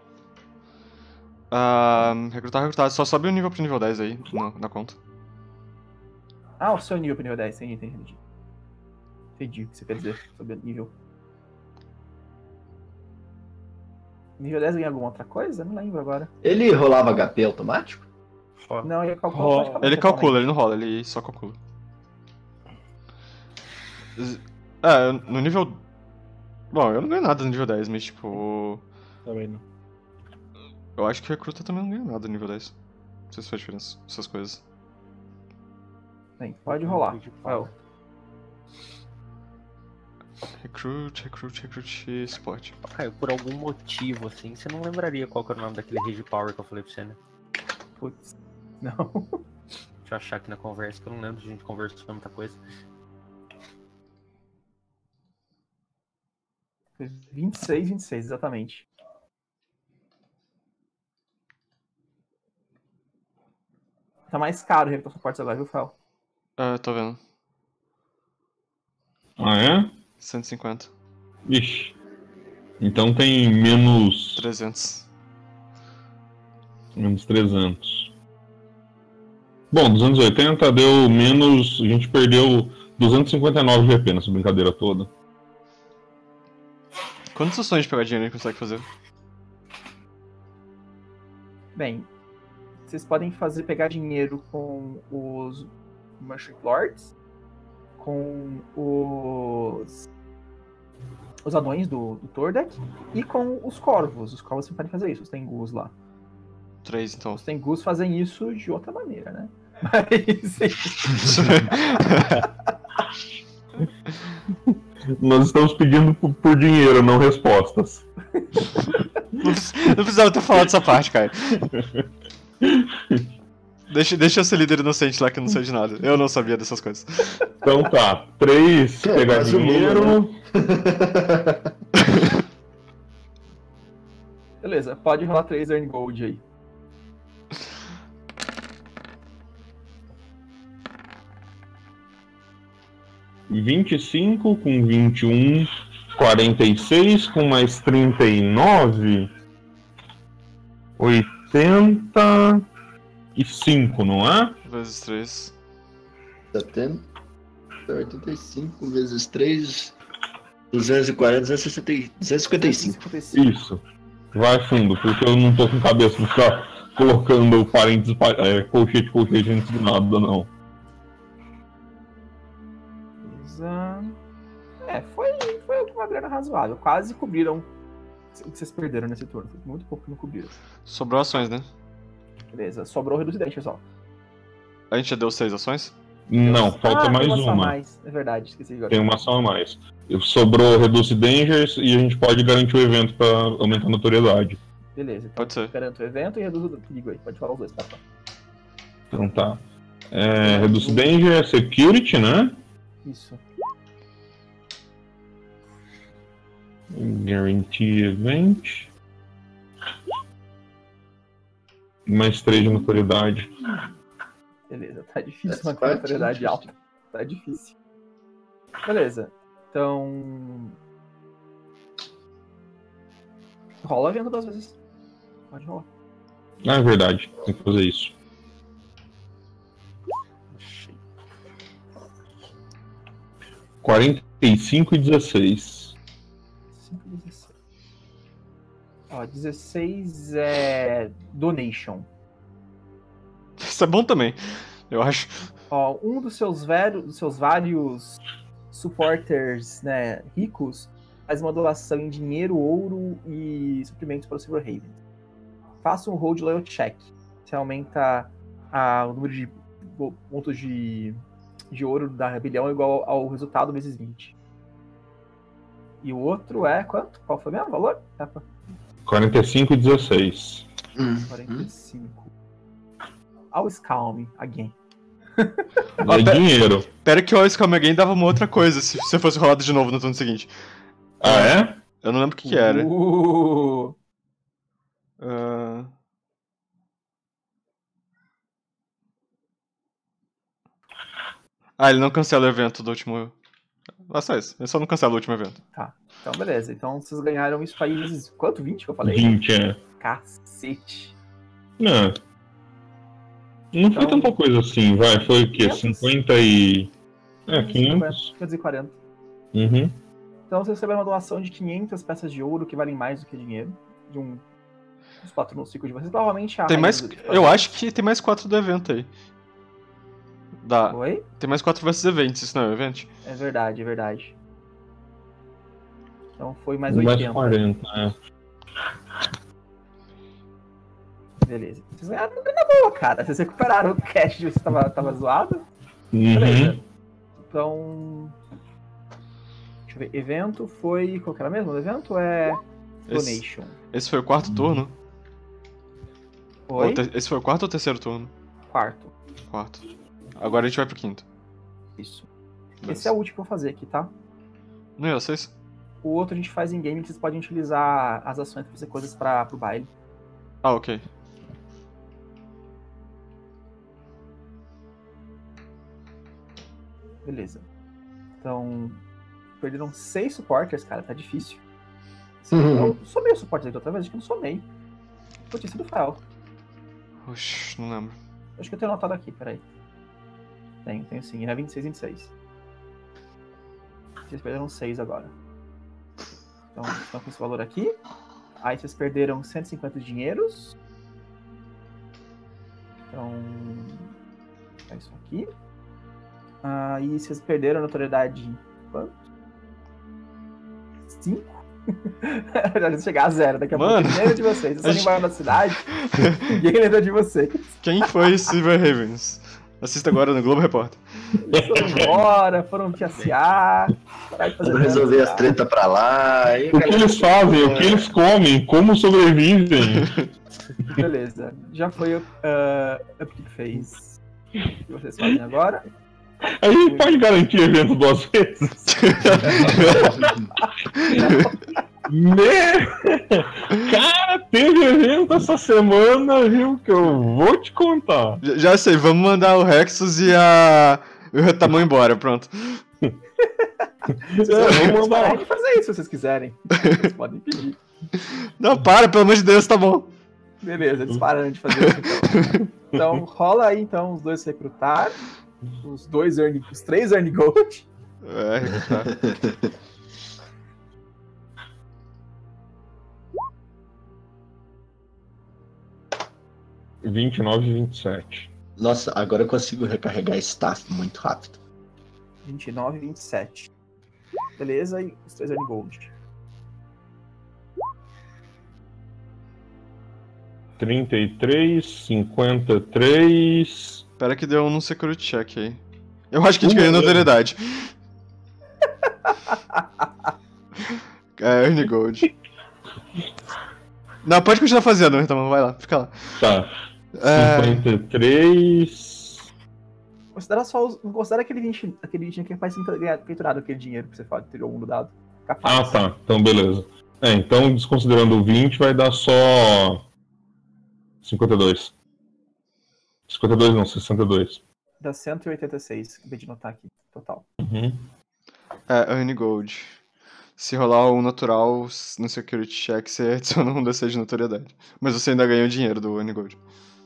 Speaker 2: Recrutar. Só sobe o nível pro nível 10 aí, na conta.
Speaker 1: Ah, o seu nível pro nível 10. Entendi. Entendi o que você quer dizer sobre o nível. Nível 10 ganha alguma outra coisa? Não lembro agora.
Speaker 5: Ele rolava HP automático?
Speaker 1: Não, ele calcula automaticamente.
Speaker 2: Ele calcula, ele não rola, ele só calcula. No nível... Bom, eu não ganho nada no nível 10, mas tipo...
Speaker 4: Também não.
Speaker 2: Eu acho que o recruta também não ganha nada no nível 10. Não sei se faz diferença, essas coisas.
Speaker 1: Bem, pode rolar.
Speaker 2: Recruit, spot.
Speaker 7: Caio, por algum motivo, assim, você não lembraria qual que era o nome daquele Rage Power que eu falei pra você, né?
Speaker 1: Putz, não.
Speaker 7: Deixa eu achar aqui na conversa, que eu não lembro se a gente conversou sobre muita coisa.
Speaker 1: 26, exatamente. Tá mais caro o recrutar suportes agora, viu, Fel?
Speaker 2: Tô vendo.
Speaker 3: Ah, é?
Speaker 2: 150.
Speaker 3: Ixi. Então tem menos
Speaker 2: 300.
Speaker 3: Menos 300. Bom, 280 deu menos... A gente perdeu 259 GP nessa brincadeira toda.
Speaker 2: Quantas ações de pegar dinheiro a gente consegue fazer?
Speaker 1: Bem, vocês podem pegar dinheiro com os Merchant Lords, com os anões do Tordek e com os Corvos. Os Corvos sempre podem fazer isso, os Tengus lá.
Speaker 2: 3, então.
Speaker 1: Os Tengus fazem isso de outra maneira, né? Mas...
Speaker 3: Nós estamos pedindo por dinheiro, não respostas.
Speaker 2: Não precisava ter falado essa parte, cara. Deixa eu ser líder inocente lá que eu não sei de nada. Eu não sabia dessas coisas.
Speaker 3: Então tá, 3 pegar dinheiro.
Speaker 1: Beleza, pode rolar 3 Earn Gold aí.
Speaker 3: $25 com 21, 46 com mais 39, 85, não é?
Speaker 2: Vezes 3.
Speaker 5: 70, 85 vezes 3, 240, 255.
Speaker 3: Isso. Vai fundo, porque eu não tô com cabeça pra ficar colocando parênteses, colchete antes de nada, não.
Speaker 1: Foi uma grana razoável. Quase cobriram o que vocês perderam nesse turno. Foi muito pouco que não cobriram.
Speaker 2: Sobrou ações, né?
Speaker 1: Beleza, sobrou o Reducidente, pessoal.
Speaker 2: A gente já deu 6 ações?
Speaker 3: Não, falta mais
Speaker 1: tem
Speaker 3: uma.
Speaker 1: Mais. É verdade, esqueci agora.
Speaker 3: Tem uma ação a mais. Sobrou Reduce Dangers e a gente pode garantir o evento pra aumentar a notoriedade.
Speaker 1: Beleza, então
Speaker 2: Pode ser.
Speaker 1: garanto o evento e reduz o perigo aí. Pode falar os dois, tá?
Speaker 3: Então tá. Reduce Danger é Security, né?
Speaker 1: Isso.
Speaker 3: Guarantee Event. Mais 3 de notoriedade.
Speaker 1: Beleza, tá difícil manter a notoriedade alta. Tá difícil. Beleza, então... Rola a venda 2 vezes. Pode rolar.
Speaker 3: Ah, é verdade. Tem que fazer isso.
Speaker 1: Achei.
Speaker 3: 45 e 16.
Speaker 1: 5 e 16. Ó, 16 é Donation.
Speaker 2: Isso é bom também, eu acho.
Speaker 1: Ó, um dos seus vários supporters, né, ricos faz uma doação em dinheiro, ouro e suprimentos para o Silverhaven. Faça um Hold Loyal Check. Você aumenta o número de pontos de ouro da rebelião igual ao resultado vezes 20. E o outro é quanto? Qual foi mesmo o valor?
Speaker 3: 45 e 16.
Speaker 1: 45. Always calm again.
Speaker 3: É dinheiro.
Speaker 2: Pera que o Always Come Again dava uma outra coisa se você fosse rolado de novo no turno seguinte.
Speaker 3: Ah, é?
Speaker 2: Eu não lembro o que era. Ah, ele não cancela o evento do último. Só isso. Ele só não cancela o último evento.
Speaker 1: Tá, então beleza. Então vocês ganharam isso aí vezes quanto? 20 que eu falei?
Speaker 3: 20, é.
Speaker 1: Cacete.
Speaker 3: Não. Não foi
Speaker 1: Então,
Speaker 3: tanta coisa assim, vai. Foi o quê?
Speaker 1: 500?
Speaker 3: 50 e. 500.
Speaker 1: 540.
Speaker 3: Uhum.
Speaker 1: Então você recebeu uma doação de 500 peças de ouro, que valem mais do que dinheiro. De uns 4 no ciclo de vocês. Provavelmente a
Speaker 2: Tem mais.
Speaker 1: rainha
Speaker 2: Eu acho que tem mais 4 do evento aí.
Speaker 1: Oi?
Speaker 2: Tem mais 4 versus eventos, isso não é o evento?
Speaker 1: É verdade, é verdade. Então foi mais
Speaker 3: Mais
Speaker 1: 80.
Speaker 3: 40, é.
Speaker 1: Beleza. Vocês ganharam uma grana boa, cara. Vocês recuperaram o cash de você tava zoado.
Speaker 3: Uhum.
Speaker 1: Beleza. Então. Deixa eu ver. Evento foi. Qual que era mesmo? O evento é. Donation.
Speaker 2: Esse foi o quarto turno?
Speaker 1: Oi?
Speaker 2: Esse foi o quarto ou terceiro turno?
Speaker 1: Quarto.
Speaker 2: Quarto. Agora a gente vai pro quinto.
Speaker 1: Isso.
Speaker 2: Beleza.
Speaker 1: Esse é o último que eu vou fazer aqui, tá?
Speaker 2: Não é vocês?
Speaker 1: O outro a gente faz em game que vocês podem utilizar as ações pra fazer coisas pro baile.
Speaker 2: Ah, ok.
Speaker 1: Beleza. Então. Perderam 6 supporters, cara. Tá difícil. Eu somei o suporte da outra vez? Acho que eu não somei. Pô, tinha sido o Fael.
Speaker 2: Oxi, não lembro.
Speaker 1: Acho que eu tenho anotado aqui, peraí. Tenho sim. Era 26, 26. Vocês perderam 6 agora. Então, estão com esse valor aqui. Aí vocês perderam 150 dinheiros. Então. É isso aqui. Aí vocês perderam a notoriedade. Quanto? 5? Já chegar a 0 daqui a pouco. Ninguém lembra de vocês. Vocês estão embaixo da cidade. Ninguém lembra de vocês.
Speaker 2: Quem foi Silver Ravens? Assista agora no Globo Repórter.
Speaker 1: Foram embora, foram piacear.
Speaker 5: Vamos resolver as tretas pra lá. Aí,
Speaker 3: O que eles fazem, o que eles comem, como sobrevivem.
Speaker 1: Beleza. Já foi o que fez. O que vocês fazem agora?
Speaker 3: A gente pode garantir evento 2 vezes? Cara, teve evento essa semana, viu? Que eu vou te contar.
Speaker 2: Já sei, vamos mandar o Rexus e o Retamão embora, pronto.
Speaker 1: Vamos parar de fazer isso se vocês quiserem. Vocês podem pedir.
Speaker 2: Não, pelo amor de Deus, tá bom.
Speaker 1: Beleza, eles pararam de fazer isso então. Então rola aí então os dois recrutar. Os 3 Earn Gold.
Speaker 2: Recrutar.
Speaker 3: R$ 29 e 27.
Speaker 5: Nossa, agora eu consigo recarregar staff muito rápido.
Speaker 1: 29 e 27. Beleza, e os 3 Earn Gold.
Speaker 3: 33, 53.
Speaker 2: Espera que deu um no security check aí. Eu acho que a gente ganhou notoriedade. Earn Gold. Não, pode continuar fazendo, então vai lá, fica lá.
Speaker 3: Tá. 53.
Speaker 1: Considera só não considera aquele 20 que é capaz de ter capturado aquele dinheiro que você fala que teria algum dado. Capaz.
Speaker 3: Ah, tá. Então, beleza. Então, desconsiderando o 20, vai dar só 52. 52 não, 62.
Speaker 1: Dá 186, acabei de notar aqui, total.
Speaker 3: Uhum.
Speaker 2: Earn Gold. Se rolar um natural no security check, você adiciona um DC de notoriedade. Mas você ainda ganha o dinheiro do Earn Gold.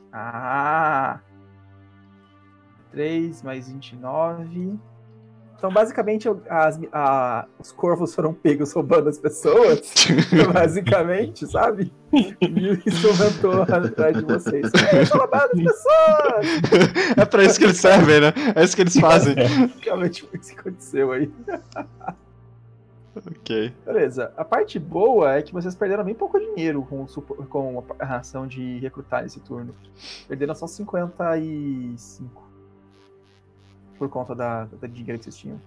Speaker 1: 3 mais 29. Então, basicamente, os corvos foram pegos roubando as pessoas. Basicamente, sabe? E isso aumentou atrás de vocês. Estão roubando as pessoas!
Speaker 2: É pra isso que eles servem, né? É isso que eles fazem.
Speaker 1: Realmente foi isso que aconteceu aí.
Speaker 2: Ok.
Speaker 1: Beleza. A parte boa é que vocês perderam bem pouco dinheiro com a ração de recrutar nesse turno. Perderam só 55. Por conta da dinheiro que vocês tinham.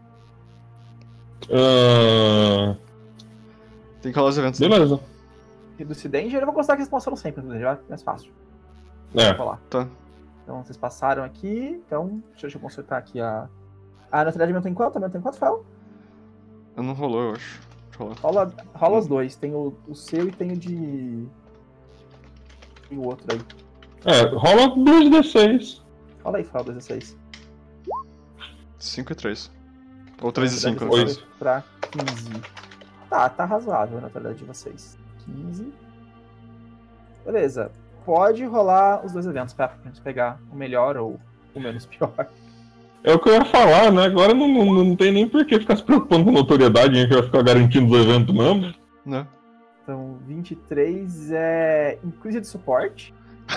Speaker 2: Tem que rolar os eventos.
Speaker 3: Beleza.
Speaker 1: Reduce Danger, eu vou constar que eles passaram sempre, né? Já é mais fácil.
Speaker 3: É.
Speaker 1: Vou lá.
Speaker 2: Tá.
Speaker 1: Então vocês passaram aqui, então deixa eu consertar aqui a... A neutralidade aumentou em quanto? Aumentou em quanto, Fel?
Speaker 2: Não rolou, eu acho. Deixa eu rolar.
Speaker 1: Rola os dois, tem o seu e tem o de... E o outro aí.
Speaker 3: Rola 2d6.
Speaker 1: Rola aí, Fel, 16.
Speaker 2: 5 e 3. Ou 3 e 5,
Speaker 3: Oi.
Speaker 1: Pra 15. Tá razoável a neutralidade de vocês. 15. Beleza. Pode rolar os dois eventos pra gente pegar o melhor ou o menos pior.
Speaker 3: É o que eu ia falar, né? Agora não tem nem por que ficar se preocupando com notoriedade, a gente vai ficar garantindo o evento mesmo.
Speaker 2: Né?
Speaker 1: Então, 23 é Increased Support.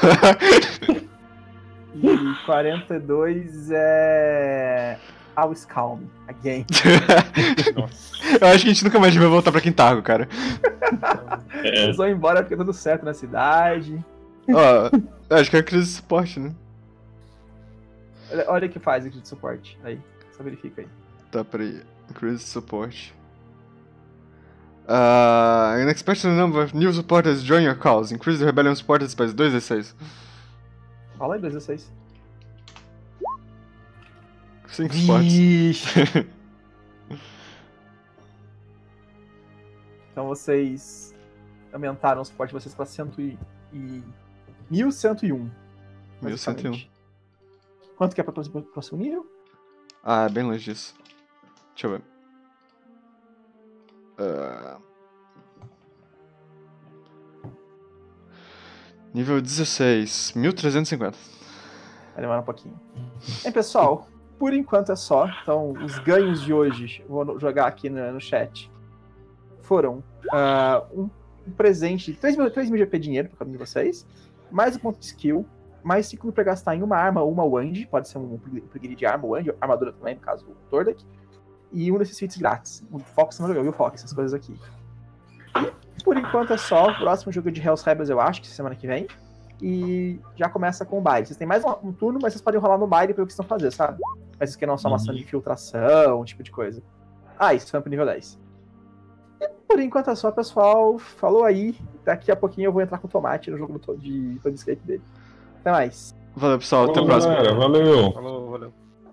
Speaker 1: E 42 é Always Calm, again.
Speaker 2: Eu acho que a gente nunca mais vai voltar pra Quintargo, cara.
Speaker 1: Eles vão embora, fica tudo certo na cidade.
Speaker 2: Ó, acho que é crise de suporte, né?
Speaker 1: Olha o que faz aqui de suporte. Aí, só verifica aí.
Speaker 2: Tá, peraí. Increase support. An expected number of new supporters join your cause. Increase the rebellion supporters by 2d6.
Speaker 1: Rola aí, 2d6.
Speaker 2: 5 supports.
Speaker 1: Então vocês aumentaram o suporte de vocês pra 1101.
Speaker 2: 1101.
Speaker 1: basicamente. Quanto que é pra próximo nível?
Speaker 2: É bem longe disso. Deixa eu ver. Nível 16, 1350.
Speaker 1: Vai demorar um pouquinho. Bem, pessoal, por enquanto é só. Então, os ganhos de hoje, vou jogar aqui no chat, foram um presente de 3 mil GP dinheiro para cada um de vocês, mais um ponto de skill, mais 5 mil para gastar em uma arma ou uma wand, pode ser um upgrade de arma, wand, armadura também, no caso do Tordek, e um desses feats grátis. O Fox não jogou, viu, Fox? Essas coisas aqui. E, por enquanto é só. O próximo jogo de Hell's Rebels eu acho que semana que vem. E já começa com o baile. Vocês têm mais um turno, mas vocês podem rolar no baile pelo que vocês estão fazendo, sabe? Mas vocês querem só uma ação de infiltração, um tipo de coisa. Isso foi pro nível 10. E por enquanto é só, pessoal. Falou aí. Daqui a pouquinho eu vou entrar com o Tomate no jogo de escape dele. Até mais.
Speaker 2: Valeu, pessoal. Até a próxima.
Speaker 3: Galera, valeu.
Speaker 7: Falou, valeu.